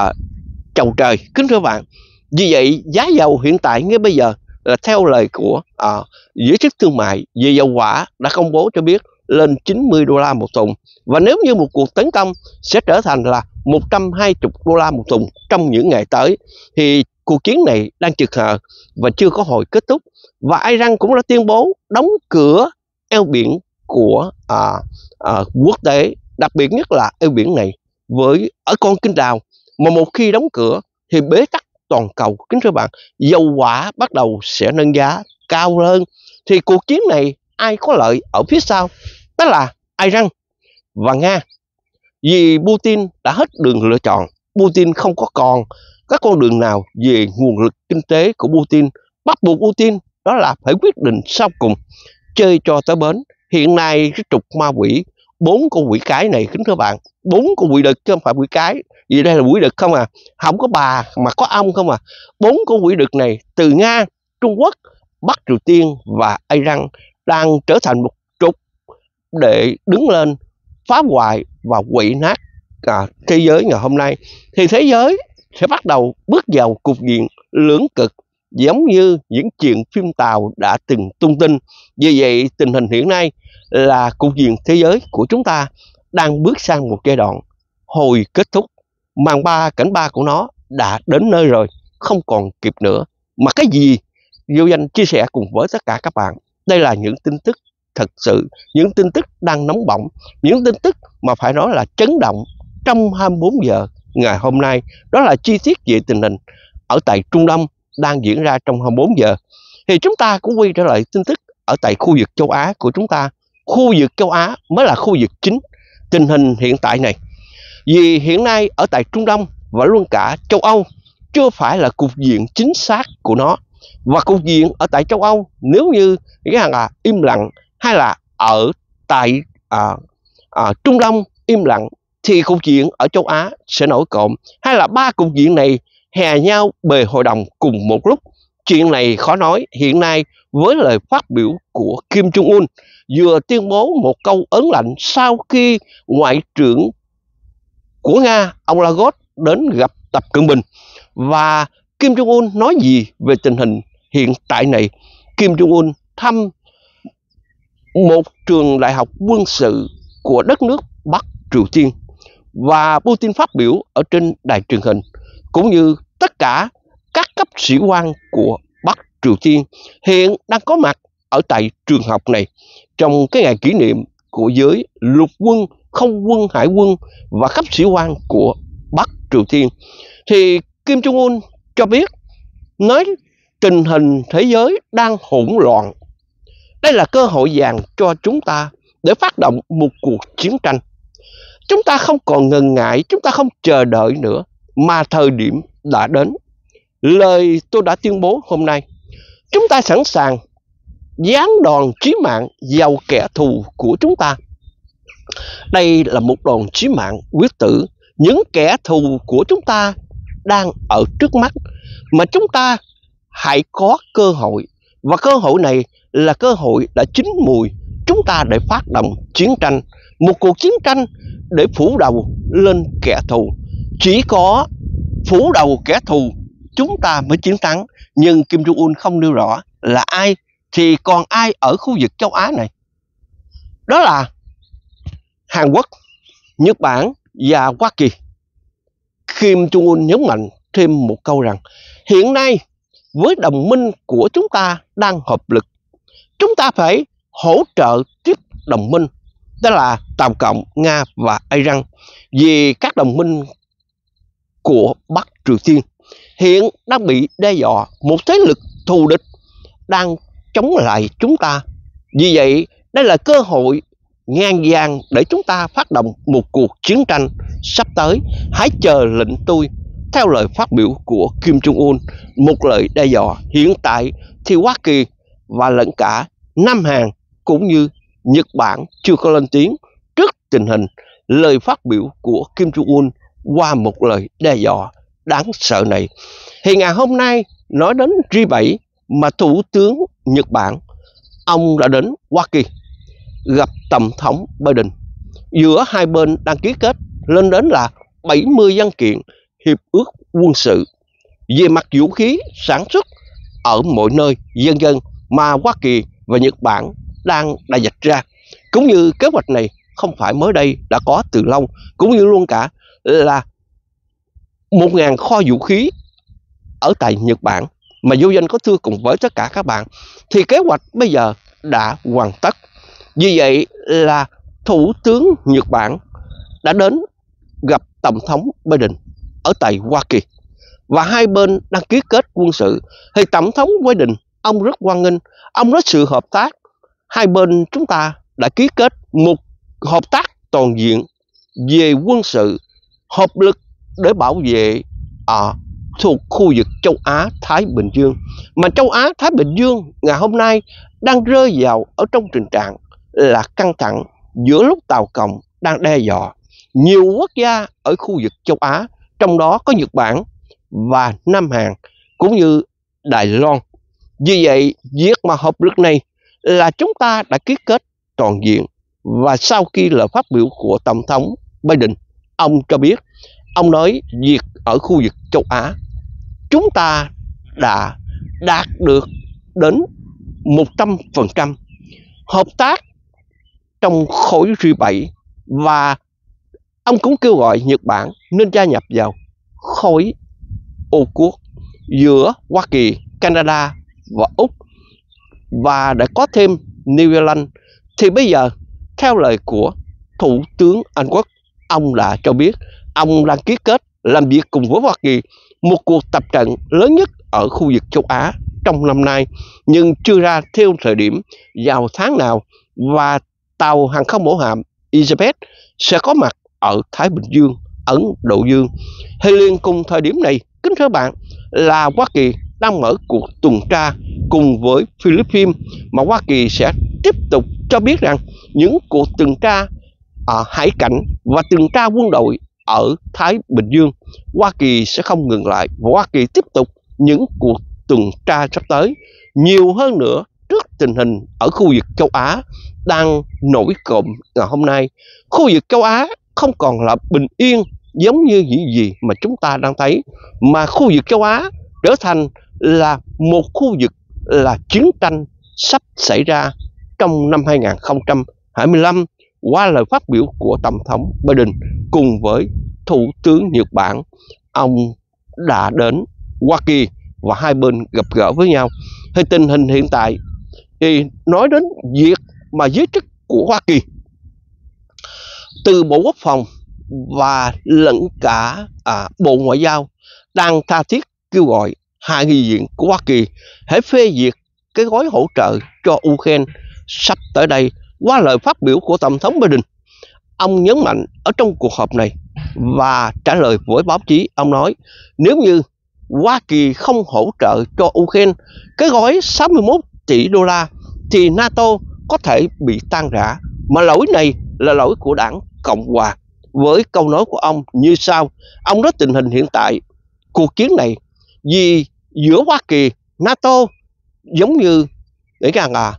chầu trời. Kính thưa bạn, vì vậy giá dầu hiện tại ngay bây giờ là theo lời của giới chức thương mại về dầu hỏa đã công bố cho biết lên 90 đô la một thùng. Và nếu như một cuộc tấn công sẽ trở thành là 120 đô la một thùng trong những ngày tới, thì cuộc chiến này đang chực hờ và chưa có hồi kết thúc. Và Iran cũng đã tuyên bố đóng cửa eo biển của quốc tế, đặc biệt nhất là eo biển này với ở con kênh đào, mà một khi đóng cửa thì bế tắc toàn cầu. Kính thưa bạn, dầu hỏa bắt đầu sẽ nâng giá cao hơn, thì cuộc chiến này ai có lợi ở phía sau? Đó là Iran và Nga. Vì Putin đã hết đường lựa chọn, Putin không có còn các con đường nào về nguồn lực kinh tế của Putin. Bắt buộc Putin đó là phải quyết định sau cùng, chơi cho tới bến. Hiện nay cái trục ma quỷ, 4 con quỷ cái này, kính thưa bạn, 4 con quỷ đực chứ không phải quỷ cái, vì đây là quỷ đực không à, không có bà mà có ông không à. 4 con quỷ đực này từ Nga, Trung Quốc, Bắc Triều Tiên và Iran đang trở thành một trục để đứng lên phá hoại và quậy nát thế giới ngày hôm nay. Thì thế giới sẽ bắt đầu bước vào cục diện lưỡng cực, giống như những chuyện phim Tàu đã từng tung tin. Vì vậy tình hình hiện nay là cục diện thế giới của chúng ta đang bước sang một giai đoạn hồi kết thúc. Màn cảnh ba của nó đã đến nơi rồi, không còn kịp nữa. Mà cái gì Vô Danh chia sẻ cùng với tất cả các bạn, đây là những tin tức thật sự, những tin tức đang nóng bỏng, những tin tức mà phải nói là chấn động trong 24 giờ ngày hôm nay. Đó là chi tiết về tình hình ở tại Trung Đông đang diễn ra trong 24 giờ. Thì chúng ta cũng quay trở lại tin tức ở tại khu vực châu Á của chúng ta. Khu vực châu Á mới là khu vực chính tình hình hiện tại này. Vì hiện nay ở tại Trung Đông và luôn cả châu Âu chưa phải là cục diện chính xác của nó. Và cục diện ở tại châu Âu, nếu như cái hàng là im lặng, hay là ở tại Trung Đông im lặng, thì cục diện ở châu Á sẽ nổi cộm. Hay là ba cục diện này hè nhau bề hội đồng cùng một lúc. Chuyện này khó nói. Hiện nay với lời phát biểu của Kim Jong Un vừa tuyên bố một câu ấn lạnh sau khi Ngoại trưởng của Nga ông Lavrov đến gặp Tập Cận Bình. Và Kim Jong Un nói gì về tình hình hiện tại này? Kim Jong Un thăm một trường đại học quân sự của đất nước Bắc Triều Tiên, và Putin phát biểu ở trên đài truyền hình, cũng như tất cả các cấp sĩ quan của Bắc Triều Tiên hiện đang có mặt ở tại trường học này trong cái ngày kỷ niệm của giới lục quân, không quân, hải quân và cấp sĩ quan của Bắc Triều Tiên. Thì Kim Jong Un cho biết, nói tình hình thế giới đang hỗn loạn. Đây là cơ hội vàng cho chúng ta để phát động một cuộc chiến tranh. Chúng ta không còn ngần ngại, chúng ta không chờ đợi nữa, mà thời điểm đã đến. Lời tôi đã tuyên bố hôm nay, chúng ta sẵn sàng giáng đòn chí mạng vào kẻ thù của chúng ta. Đây là một đòn chí mạng quyết tử. Những kẻ thù của chúng ta đang ở trước mắt, mà chúng ta hãy có cơ hội. Và cơ hội này là cơ hội đã chín mùi chúng ta để phát động chiến tranh. Một cuộc chiến tranh để phủ đầu lên kẻ thù. Chỉ có phủ đầu kẻ thù chúng ta mới chiến thắng. Nhưng Kim Jong Un không nêu rõ là ai, thì còn ai ở khu vực châu Á này? Đó là Hàn Quốc, Nhật Bản và Hoa Kỳ. Kim Jong Un nhấn mạnh thêm một câu rằng, hiện nay với đồng minh của chúng ta đang hợp lực, chúng ta phải hỗ trợ tiếp đồng minh, đó là Tàu Cộng, Nga và Iran. Vì các đồng minh của Bắc Triều Tiên hiện đang bị đe dọa, một thế lực thù địch đang chống lại chúng ta. Vì vậy đây là cơ hội ngàn vàng để chúng ta phát động một cuộc chiến tranh sắp tới. Hãy chờ lệnh tôi. Theo lời phát biểu của Kim Jong Un, một lời đe dọa. Hiện tại thì Hoa Kỳ và lẫn cả Nam Hàn cũng như Nhật Bản chưa có lên tiếng trước tình hình lời phát biểu của Kim Jong Un qua một lời đe dọa đáng sợ này. Thì ngày hôm nay nói đến G7, mà Thủ tướng Nhật Bản ông đã đến Hoa Kỳ gặp Tổng thống Biden. Giữa hai bên đang ký kết lên đến là 70 văn kiện hiệp ước quân sự về mặt vũ khí sản xuất ở mọi nơi, vân vân, mà Hoa Kỳ và Nhật Bản đang vạch ra. Cũng như kế hoạch này không phải mới đây, đã có từ lâu, cũng như luôn cả là 1.000 kho vũ khí ở tại Nhật Bản. Mà Vô Danh có thưa cùng với tất cả các bạn, thì kế hoạch bây giờ đã hoàn tất. Vì vậy là Thủ tướng Nhật Bản đã đến gặp Tổng thống Biden ở tại Hoa Kỳ, và hai bên đang ký kết quân sự. Thì Tổng thống Biden ông rất hoan nghênh, ông nói sự hợp tác. Hai bên chúng ta đã ký kết một hợp tác toàn diện về quân sự, hợp lực để bảo vệ thuộc khu vực châu Á Thái Bình Dương. Mà châu Á Thái Bình Dương ngày hôm nay đang rơi vào ở trong tình trạng là căng thẳng, giữa lúc Tàu Cộng đang đe dọa nhiều quốc gia ở khu vực châu Á, trong đó có Nhật Bản và Nam Hàn cũng như Đài Loan. Vì vậy, việc mà hợp lực này là chúng ta đã ký kết toàn diện. Và sau khi lời phát biểu của Tổng thống Biden, ông cho biết, ông nói việc ở khu vực châu Á chúng ta đã đạt được đến 100% hợp tác trong khối G7, và ông cũng kêu gọi Nhật Bản nên gia nhập vào khối AUKUS giữa Hoa Kỳ, Canada và Úc, và để có thêm New Zealand. Thì bây giờ theo lời của Thủ tướng Anh Quốc, ông đã cho biết ông đang ký kết làm việc cùng với Hoa Kỳ một cuộc tập trận lớn nhất ở khu vực châu Á trong năm nay, nhưng chưa ra theo thời điểm vào tháng nào, và tàu hàng không mẫu hạm Elizabeth sẽ có mặt ở Thái Bình Dương, Ấn Độ Dương. Hay liên cùng thời điểm này, kính thưa bạn, là Hoa Kỳ đang mở cuộc tuần tra cùng với Philippines, mà Hoa Kỳ sẽ tiếp tục cho biết rằng những cuộc tuần tra hải cảnh và tuần tra quân đội ở Thái Bình Dương, Hoa Kỳ sẽ không ngừng lại, và Hoa Kỳ tiếp tục những cuộc tuần tra sắp tới nhiều hơn nữa trước tình hình ở khu vực châu Á đang nổi cộm ngày hôm nay. Khu vực châu Á không còn là bình yên giống như những gì mà chúng ta đang thấy, mà khu vực châu Á trở thành là một khu vực là chiến tranh sắp xảy ra trong năm 2025 qua lời phát biểu của Tổng thống Biden cùng với Thủ tướng Nhật Bản. Ông đã đến Hoa Kỳ và hai bên gặp gỡ với nhau. Thì tình hình hiện tại thì nói đến việc mà giới chức của Hoa Kỳ, từ Bộ Quốc phòng và lẫn cả Bộ Ngoại giao đang tha thiết kêu gọi hạ nghị viện của Hoa Kỳ hãy phê duyệt cái gói hỗ trợ cho Ukraine sắp tới đây. Qua lời phát biểu của Tổng thống Biden, ông nhấn mạnh ở trong cuộc họp này và trả lời với báo chí, ông nói nếu như Hoa Kỳ không hỗ trợ cho Ukraine cái gói 61 tỷ đô la thì NATO có thể bị tan rã, mà lỗi này là lỗi của đảng Cộng hòa. Với câu nói của ông như sau, ông nói tình hình hiện tại cuộc chiến này vì giữa Hoa Kỳ, NATO giống như để rằng là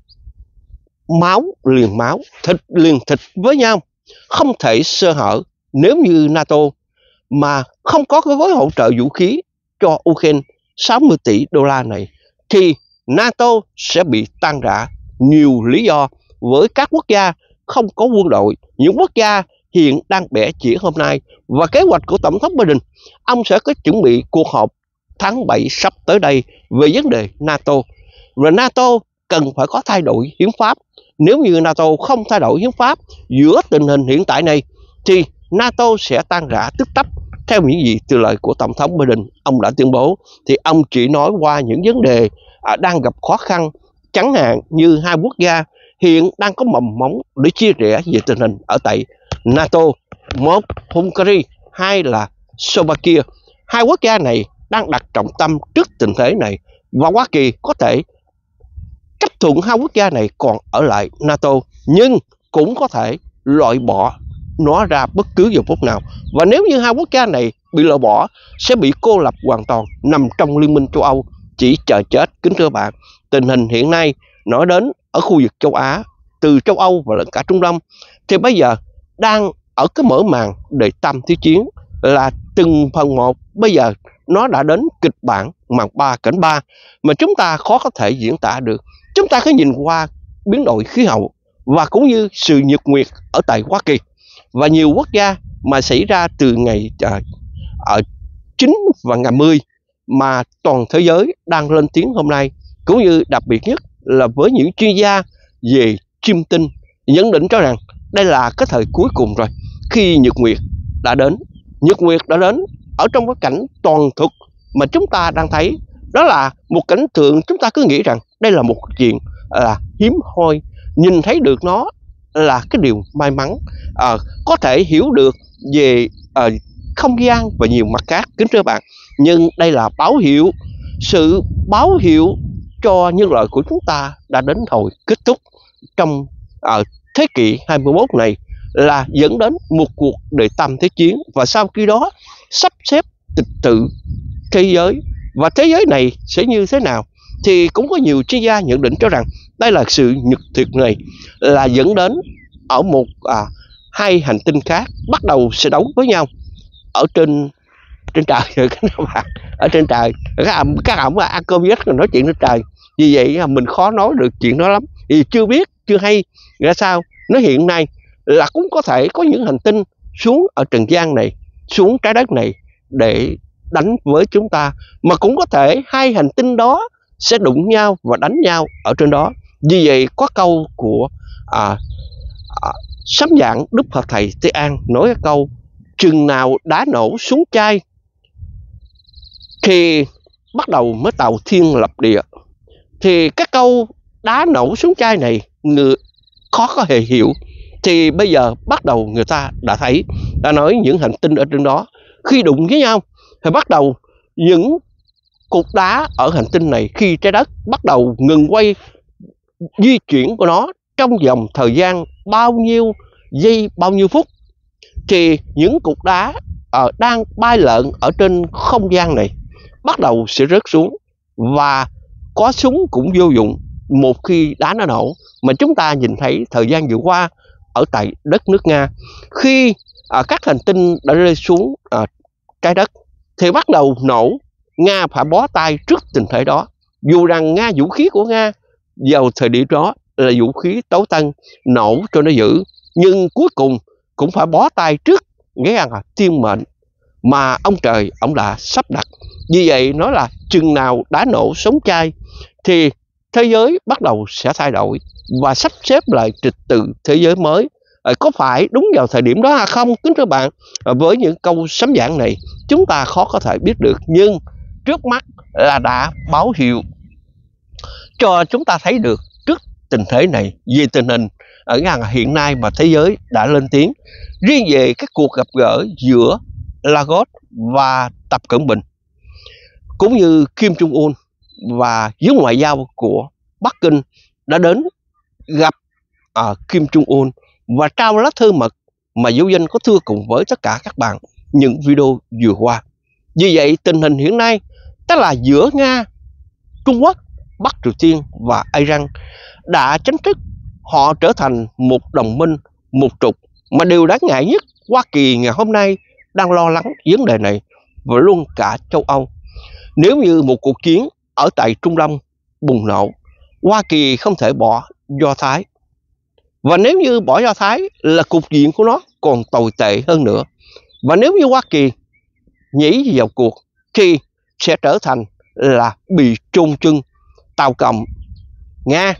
máu liền máu, thịt liền thịt với nhau, không thể sơ hở. Nếu như NATO mà không có cái gói hỗ trợ vũ khí cho Ukraine 60 tỷ đô la này thì NATO sẽ bị tan rã. Nhiều lý do với các quốc gia không có quân đội, những quốc gia hiện đang bẻ chỉ hôm nay, và kế hoạch của Tổng thống Biden, ông sẽ có chuẩn bị cuộc họp tháng 7 sắp tới đây về vấn đề NATO. Và NATO cần phải có thay đổi hiến pháp. Nếu như NATO không thay đổi hiến pháp giữa tình hình hiện tại này thì NATO sẽ tan rã tức tốc. Theo những gì từ lời của Tổng thống Biden, ông đã tuyên bố, thì ông chỉ nói qua những vấn đề đang gặp khó khăn, chẳng hạn như hai quốc gia hiện đang có mầm móng để chia rẽ về tình hình ở tại NATO. Một, Hungary, hai là Slovakia. Hai quốc gia này đang đặt trọng tâm trước tình thế này, và Hoa Kỳ có thể chấp thuận hai quốc gia này còn ở lại NATO, nhưng cũng có thể loại bỏ nó ra bất cứ giờ phút nào. Và nếu như hai quốc gia này bị loại bỏ, sẽ bị cô lập hoàn toàn, nằm trong Liên minh châu Âu, chỉ chờ chết. Kính thưa bạn, tình hình hiện nay nói đến ở khu vực châu Á, từ châu Âu và lẫn cả Trung Đông, thì bây giờ đang ở cái mở màn để tam thế chiến, là từng phần một. Bây giờ nó đã đến kịch bản màn 3 cảnh 3 mà chúng ta khó có thể diễn tả được. Chúng ta cứ nhìn qua biến đổi khí hậu và cũng như sự nhật nguyệt ở tại Hoa Kỳ và nhiều quốc gia mà xảy ra từ ngày 9 và ngày 10 mà toàn thế giới đang lên tiếng hôm nay, cũng như đặc biệt nhất là với những chuyên gia về chiêm tinh nhận định cho rằng đây là cái thời cuối cùng rồi, khi nhật nguyệt đã đến Nhật nguyệt đã đến ở trong cái cảnh toàn thực mà chúng ta đang thấy. Đó là một cảnh tượng chúng ta cứ nghĩ rằng đây là một chuyện là hiếm hoi, nhìn thấy được nó là cái điều may mắn, có thể hiểu được về không gian và nhiều mặt khác, kính thưa bạn. Nhưng đây là báo hiệu, sự báo hiệu cho nhân loại của chúng ta đã đến hồi kết thúc trong thế kỷ 21 này, là dẫn đến một cuộc đệ tam thế chiến, và sau khi đó sắp xếp trật tự thế giới. Và thế giới này sẽ như thế nào thì cũng có nhiều chuyên gia nhận định cho rằng đây là sự nhật thực này là dẫn đến ở một hai hành tinh khác bắt đầu sẽ đấu với nhau ở trên trời các bạn, ở trên trời. Các ông Archimedes nói chuyện trên trời, vì vậy mình khó nói được chuyện đó lắm, vì chưa biết, chưa hay ra sao. Nó hiện nay là cũng có thể có những hành tinh xuống ở trần gian này, xuống trái đất này để đánh với chúng ta, mà cũng có thể hai hành tinh đó sẽ đụng nhau và đánh nhau ở trên đó. Vì vậy có câu của Sấm Giảng Đức Phật Thầy Tây An nói cái câu: chừng nào đá nổ súng chai thì bắt đầu mới tạo thiên lập địa. Thì các câu đá nổ súng chai này người khó có thể hiểu, thì bây giờ bắt đầu người ta đã thấy, đã nói những hành tinh ở trên đó khi đụng với nhau thì bắt đầu những cục đá ở hành tinh này, khi trái đất bắt đầu ngừng quay di chuyển của nó trong vòng thời gian bao nhiêu giây, bao nhiêu phút, thì những cục đá đang bay lượn ở trên không gian này bắt đầu sẽ rớt xuống, và có súng cũng vô dụng một khi đá nó nổ. Mà chúng ta nhìn thấy thời gian vừa qua ở tại đất nước Nga, khi các hành tinh đã rơi xuống trái đất thì bắt đầu nổ, Nga phải bó tay trước tình thế đó. Dù rằng vũ khí của Nga vào thời điểm đó là vũ khí tối tân, nổ cho nó giữ, nhưng cuối cùng cũng phải bó tay trước nghĩa là thiên mệnh mà ông trời ông đã sắp đặt. Vì vậy nói là chừng nào đá nổ sống chai thì thế giới bắt đầu sẽ thay đổi và sắp xếp lại trật tự thế giới mới. Có phải đúng vào thời điểm đó hay không, kính thưa bạn? Với những câu sấm giảng này chúng ta khó có thể biết được, nhưng trước mắt là đã báo hiệu cho chúng ta thấy được trước tình thế này về tình hình ở hiện nay mà thế giới đã lên tiếng. Riêng về các cuộc gặp gỡ giữa Lagos và Tập Cận Bình, cũng như Kim Jong Un và giới ngoại giao của Bắc Kinh đã đến gặp Kim Jong Un và trao lá thư mật mà Dấu Danh có thưa cùng với tất cả các bạn những video vừa qua. Vì vậy tình hình hiện nay tức là giữa Nga, Trung Quốc, Bắc Triều Tiên và Iran đã chính thức họ trở thành một đồng minh, một trục. Mà điều đáng ngại nhất, Hoa Kỳ ngày hôm nay đang lo lắng vấn đề này, và luôn cả châu Âu. Nếu như một cuộc chiến ở tại Trung Đông bùng nổ, Hoa Kỳ không thể bỏ Do Thái. Và nếu như bỏ Do Thái là cục diện của nó còn tồi tệ hơn nữa. Và nếu như Hoa Kỳ nhảy vào cuộc thì sẽ trở thành là bị chôn chân. Tàu Cộng, Nga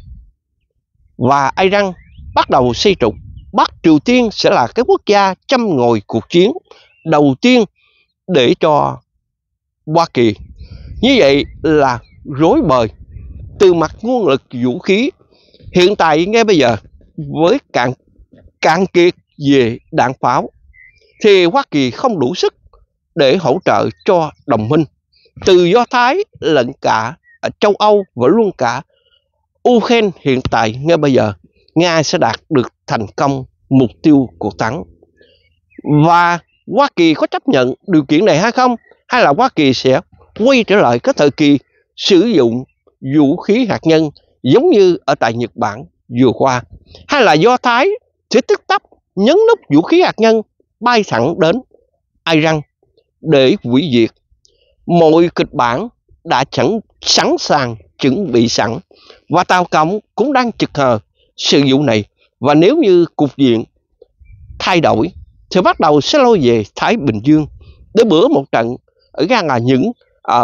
và Iran bắt đầu xây trục. Bắc Triều Tiên sẽ là cái quốc gia châm ngòi cuộc chiến đầu tiên để cho Hoa Kỳ. Như vậy là rối bời từ mặt nguồn lực vũ khí. Hiện tại ngay bây giờ với cạn kiệt về đạn pháo thì Hoa Kỳ không đủ sức để hỗ trợ cho đồng minh từ Do Thái lẫn cả ở châu Âu và luôn cả Ukraine. Hiện tại ngay bây giờ Nga sẽ đạt được thành công mục tiêu cuộc thắng. Và Hoa Kỳ có chấp nhận điều kiện này hay không? Hay là Hoa Kỳ sẽ quay trở lại cái thời kỳ sử dụng vũ khí hạt nhân giống như ở tại Nhật Bản vừa qua? Hay là Do Thái sẽ tức tốc nhấn nút vũ khí hạt nhân bay thẳng đến Iran để hủy diệt? Mọi kịch bản đã sẵn sàng chuẩn bị sẵn, và Tàu Cộng cũng đang trực hờ sự vụ này. Và nếu như cục diện thay đổi thì bắt đầu sẽ lôi về Thái Bình Dương để bữa một trận ở gan là những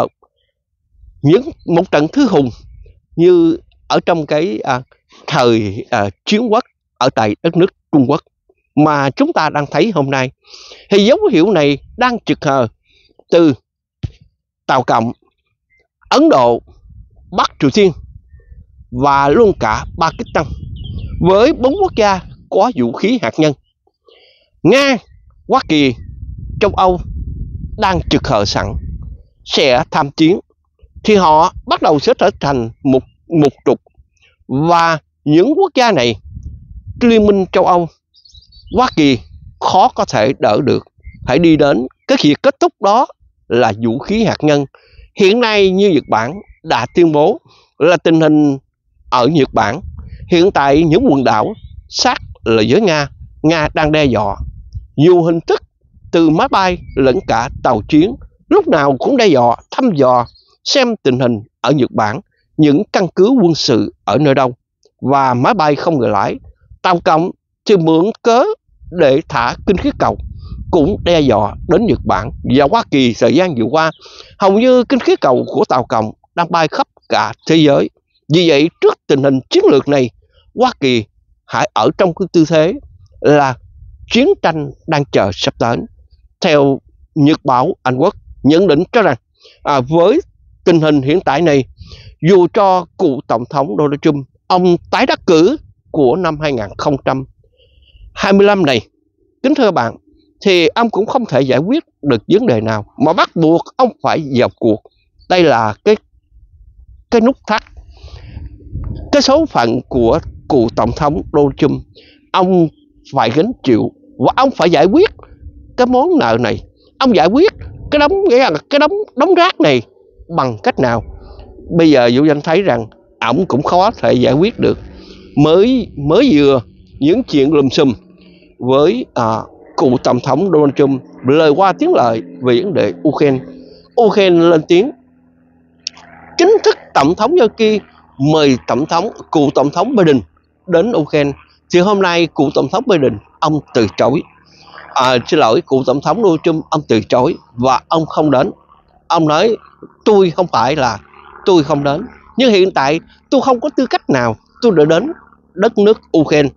một trận thứ hùng như ở trong cái thời chiến quốc ở tại đất nước Trung Quốc. mà chúng ta đang thấy hôm nay. Thì dấu hiệu này đang trực hờ từ Tàu Cộng, Ấn Độ, Bắc Triều Tiên và luôn cả Pakistan, với 4 quốc gia có vũ khí hạt nhân. Nga, Hoa Kỳ, châu Âu đang trực hờ sẵn sẽ tham chiến, thì họ bắt đầu sẽ trở thành một trục, và những quốc gia này, Liên minh châu Âu, Hoa Kỳ khó có thể đỡ được, phải đi đến cái việc kết thúc đó là vũ khí hạt nhân. Hiện nay như Nhật Bản đã tuyên bố là tình hình ở Nhật Bản hiện tại những quần đảo sát là với Nga đang đe dọa nhiều hình thức, từ máy bay lẫn cả tàu chiến, lúc nào cũng đe dọa thăm dò xem tình hình ở Nhật Bản, những căn cứ quân sự ở nơi đâu, và máy bay không người lái. Tàu Cộng thì mượn cớ để thả khinh khí cầu cũng đe dọa đến Nhật Bản và Hoa Kỳ. Thời gian vừa qua, hầu như khinh khí cầu của Tàu Cộng đang bay khắp cả thế giới. Vì vậy, trước tình hình chiến lược này, Hoa Kỳ hãy ở trong cái tư thế là chiến tranh đang chờ sắp đến. Theo Nhật báo Anh Quốc nhận định cho rằng với tình hình hiện tại này, dù cho cựu Tổng thống Donald Trump, ông tái đắc cử của năm 2025 này, kính thưa bạn, thì ông cũng không thể giải quyết được vấn đề nào, mà bắt buộc ông phải vào cuộc. Đây là cái nút thắt, cái số phận của cựu Tổng thống Donald Trump. Ông phải gánh chịu và ông phải giải quyết cái món nợ này. Ông giải quyết cái đống rác này bằng cách nào? Bây giờ Vũ Danh thấy rằng ông cũng khó thể giải quyết được. Mới vừa những chuyện lùm xùm với cựu Tổng thống Donald Trump, lời qua tiếng lại về vấn đề Ukraine. Ukraine lên tiếng chính thức Tổng thống Zelensky mời cựu Tổng thống Biden đến Ukraine. Thì hôm nay cựu Tổng thống Biden ông từ chối. Cựu Tổng thống Donald Trump ông từ chối và ông không đến. Ông nói tôi không đến, nhưng hiện tại tôi không có tư cách nào tôi đã đến đất nước Ukraine.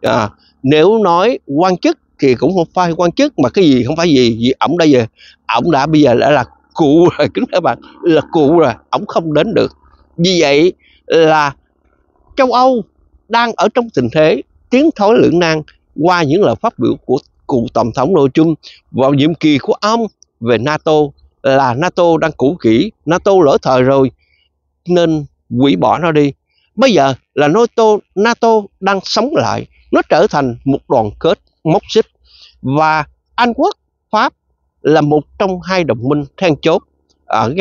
Nếu nói quan chức thì cũng không phải quan chức, mà cái gì không phải gì, vì ổng đã bây giờ đã là cụ rồi, kính thưa bạn, là cụ rồi, ổng không đến được. Vì vậy là châu Âu đang ở trong tình thế tiến thoái lưỡng nan qua những lời phát biểu của cựu Tổng thống Donald Trump vào nhiệm kỳ của ông về NATO, là NATO đang cũ kỹ, NATO lỡ thời rồi nên hủy bỏ nó đi. Bây giờ là NATO đang sống lại, nó trở thành một đoàn kết móc xích, và Anh Quốc, Pháp là một trong hai đồng minh then chốt ở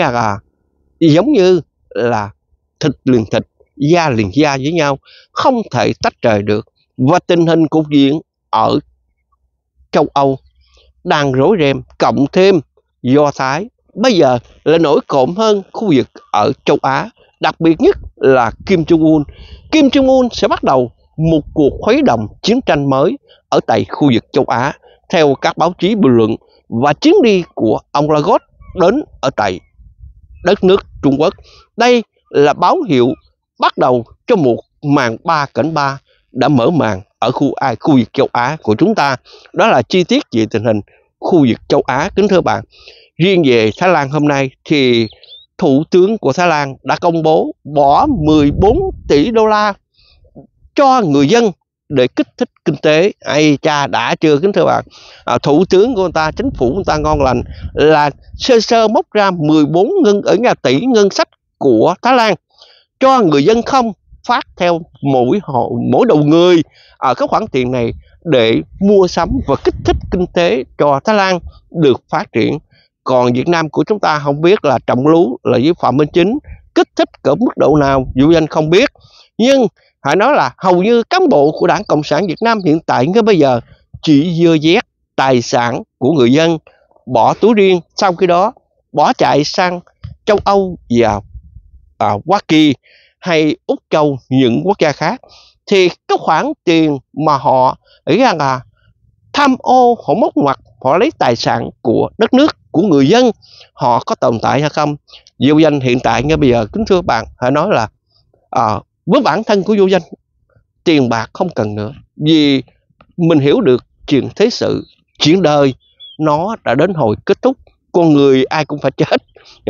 giống như là thịt liền thịt, da liền da với nhau, không thể tách rời được. Và tình hình cục diện ở châu Âu đang rối ren, cộng thêm Do Thái bây giờ là nổi cộm hơn khu vực ở châu Á, đặc biệt nhất là Kim Jong-un. Kim Jong-un sẽ bắt đầu một cuộc khuấy động chiến tranh mới ở tại khu vực châu Á, theo các báo chí bình luận. Và chuyến đi của ông Lagarde đến ở tại đất nước Trung Quốc, đây là báo hiệu bắt đầu cho một màn 3x3 đã mở màn ở khu vực châu Á của chúng ta. Đó là chi tiết về tình hình khu vực châu Á, kính thưa bạn. Riêng về Thái Lan hôm nay thì Thủ tướng của Thái Lan đã công bố bỏ 14 tỷ đô la cho người dân để kích thích kinh tế. Ai cha đã chưa, kính thưa bạn. Thủ tướng của người ta, chính phủ của người ta ngon lành là sơ móc ra 14 tỷ ngân sách của Thái Lan cho người dân, không phát theo mỗi đầu người ở các khoản tiền này để mua sắm và kích thích kinh tế cho Thái Lan được phát triển. Còn Việt Nam của chúng ta không biết là trọng lú là với Phạm Minh Chính kích thích cỡ mức độ nào, Vũ Danh không biết. Nhưng phải nói là hầu như cán bộ của Đảng Cộng sản Việt Nam hiện tại ngay bây giờ chỉ dơ dét tài sản của người dân, bỏ túi riêng, sau khi đó bỏ chạy sang châu Âu và Hoa Kỳ hay Úc Châu, những quốc gia khác. Thì cái khoản tiền mà họ nghĩ rằng là tham ô, họ móc ngoặt, họ lấy tài sản của đất nước, của người dân, họ có tồn tại hay không? Vô Danh hiện tại ngay bây giờ, kính thưa bạn, phải nói là với bản thân của Vô Danh, tiền bạc không cần nữa, vì mình hiểu được chuyện thế sự, chuyện đời nó đã đến hồi kết thúc. Con người ai cũng phải chết,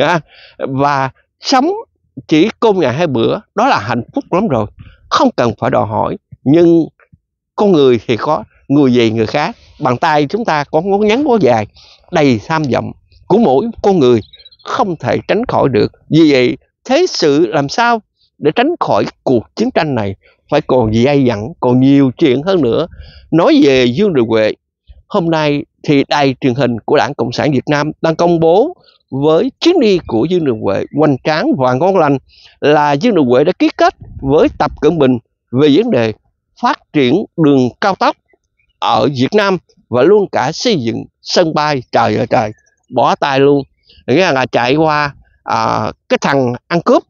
và sống chỉ cơm ngày 2 bữa đó là hạnh phúc lắm rồi, không cần phải đòi hỏi. Nhưng con người thì có người gì người khác. Bàn tay chúng ta có ngón ngắn ngón dài, đầy tham vọng của mỗi con người, không thể tránh khỏi được. Vì vậy thế sự làm sao để tránh khỏi cuộc chiến tranh này, phải còn dai dẳng, còn nhiều chuyện hơn nữa. Nói về Dương Đình Huệ, hôm nay thì đài truyền hình của Đảng Cộng sản Việt Nam đang công bố với chuyến đi của Dương Đình Huệ hoành tráng và ngon lành là Dương Đình Huệ đã ký kết với Tập Cận Bình về vấn đề phát triển đường cao tốc ở Việt Nam và luôn cả xây dựng sân bay. Trời ơi trời, bỏ tay luôn. Nghĩa là chạy qua cái thằng ăn cướp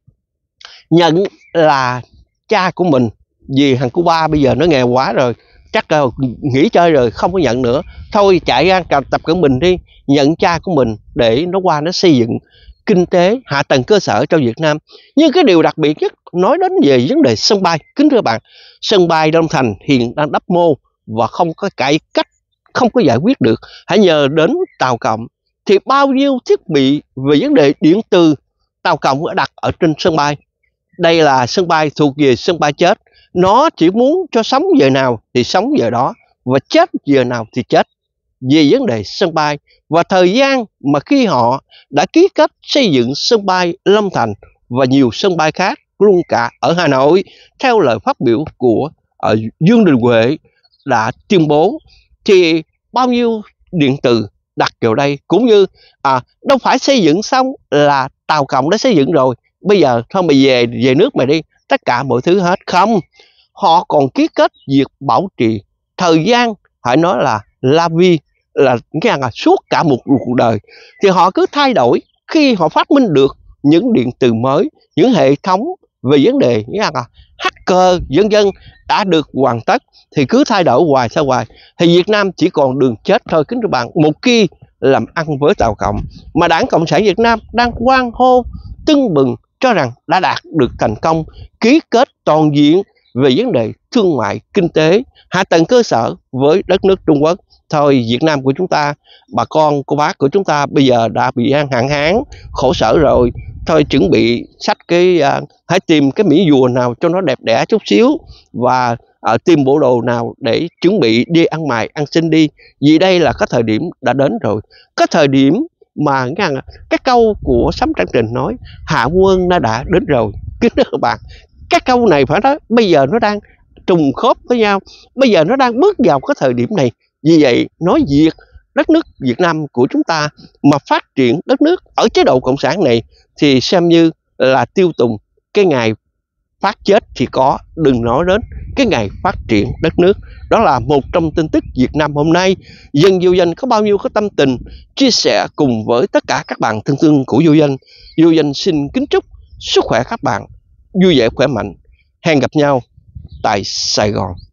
nhận là cha của mình, vì thằng Cuba bây giờ nó nghèo quá rồi, chắc nghỉ chơi rồi không có nhận nữa, thôi chạy ra Tập Cận Bình đi, nhận cha của mình để nó qua nó xây dựng kinh tế hạ tầng cơ sở cho Việt Nam. Nhưng cái điều đặc biệt nhất nói đến về vấn đề sân bay, kính thưa bạn, sân bay Long Thành hiện đang đắp mô và không có cải cách, không có giải quyết được. Hãy nhờ đến Tàu Cộng thì bao nhiêu thiết bị về vấn đề điện từ Tàu Cộng đã đặt ở trên sân bay. Đây là sân bay thuộc về sân bay chết, nó chỉ muốn cho sống giờ nào thì sống giờ đó và chết giờ nào thì chết về vấn đề sân bay. Và thời gian mà khi họ đã ký kết xây dựng sân bay Long Thành và nhiều sân bay khác luôn cả ở Hà Nội, theo lời phát biểu của Dương Đình Huệ đã tuyên bố, thì bao nhiêu điện từ đặt vào đây, cũng như đâu phải xây dựng xong là Tàu Cộng đã xây dựng rồi, bây giờ thôi mày về nước mày đi, tất cả mọi thứ hết. Không, họ còn ký kết việc bảo trì thời gian, phải nói là la vie, là nghe là suốt cả một cuộc đời. Thì họ cứ thay đổi khi họ phát minh được những điện từ mới, những hệ thống về vấn đề nghe là hacker vân vân đã được hoàn tất, thì cứ thay đổi hoài sao hoài, thì Việt Nam chỉ còn đường chết thôi kính thưa bạn, một khi làm ăn với Tàu Cộng. Mà Đảng Cộng sản Việt Nam đang hoan hô tưng bừng cho rằng đã đạt được thành công ký kết toàn diện về vấn đề thương mại, kinh tế, hạ tầng cơ sở với đất nước Trung Quốc. Thôi Việt Nam của chúng ta, bà con cô bác của chúng ta bây giờ đã bị hạn hán khổ sở rồi, thôi chuẩn bị xách hãy tìm cái mỹ rùa nào cho nó đẹp đẽ chút xíu, và tìm bộ đồ nào để chuẩn bị đi ăn mày ăn xin đi, vì đây là cái thời điểm đã đến rồi. Cái thời điểm mà cái câu của Sấm Trăng Trình nói hạ quân nó đã đến rồi kính thưa các bạn. Cái câu này phải nói bây giờ nó đang trùng khớp với nhau, bây giờ nó đang bước vào cái thời điểm này. Vì vậy nói việc đất nước Việt Nam của chúng ta mà phát triển đất nước ở chế độ cộng sản này thì xem như là tiêu tùng cái ngày phát chết thì có, đừng nói đến cái ngày phát triển đất nước. Đó là một trong tin tức Việt Nam hôm nay. Dân Vô Danh có bao nhiêu có tâm tình chia sẻ cùng với tất cả các bạn thân thương của Vô Danh. Vô Danh xin kính chúc sức khỏe các bạn vui vẻ khỏe mạnh. Hẹn gặp nhau tại Sài Gòn.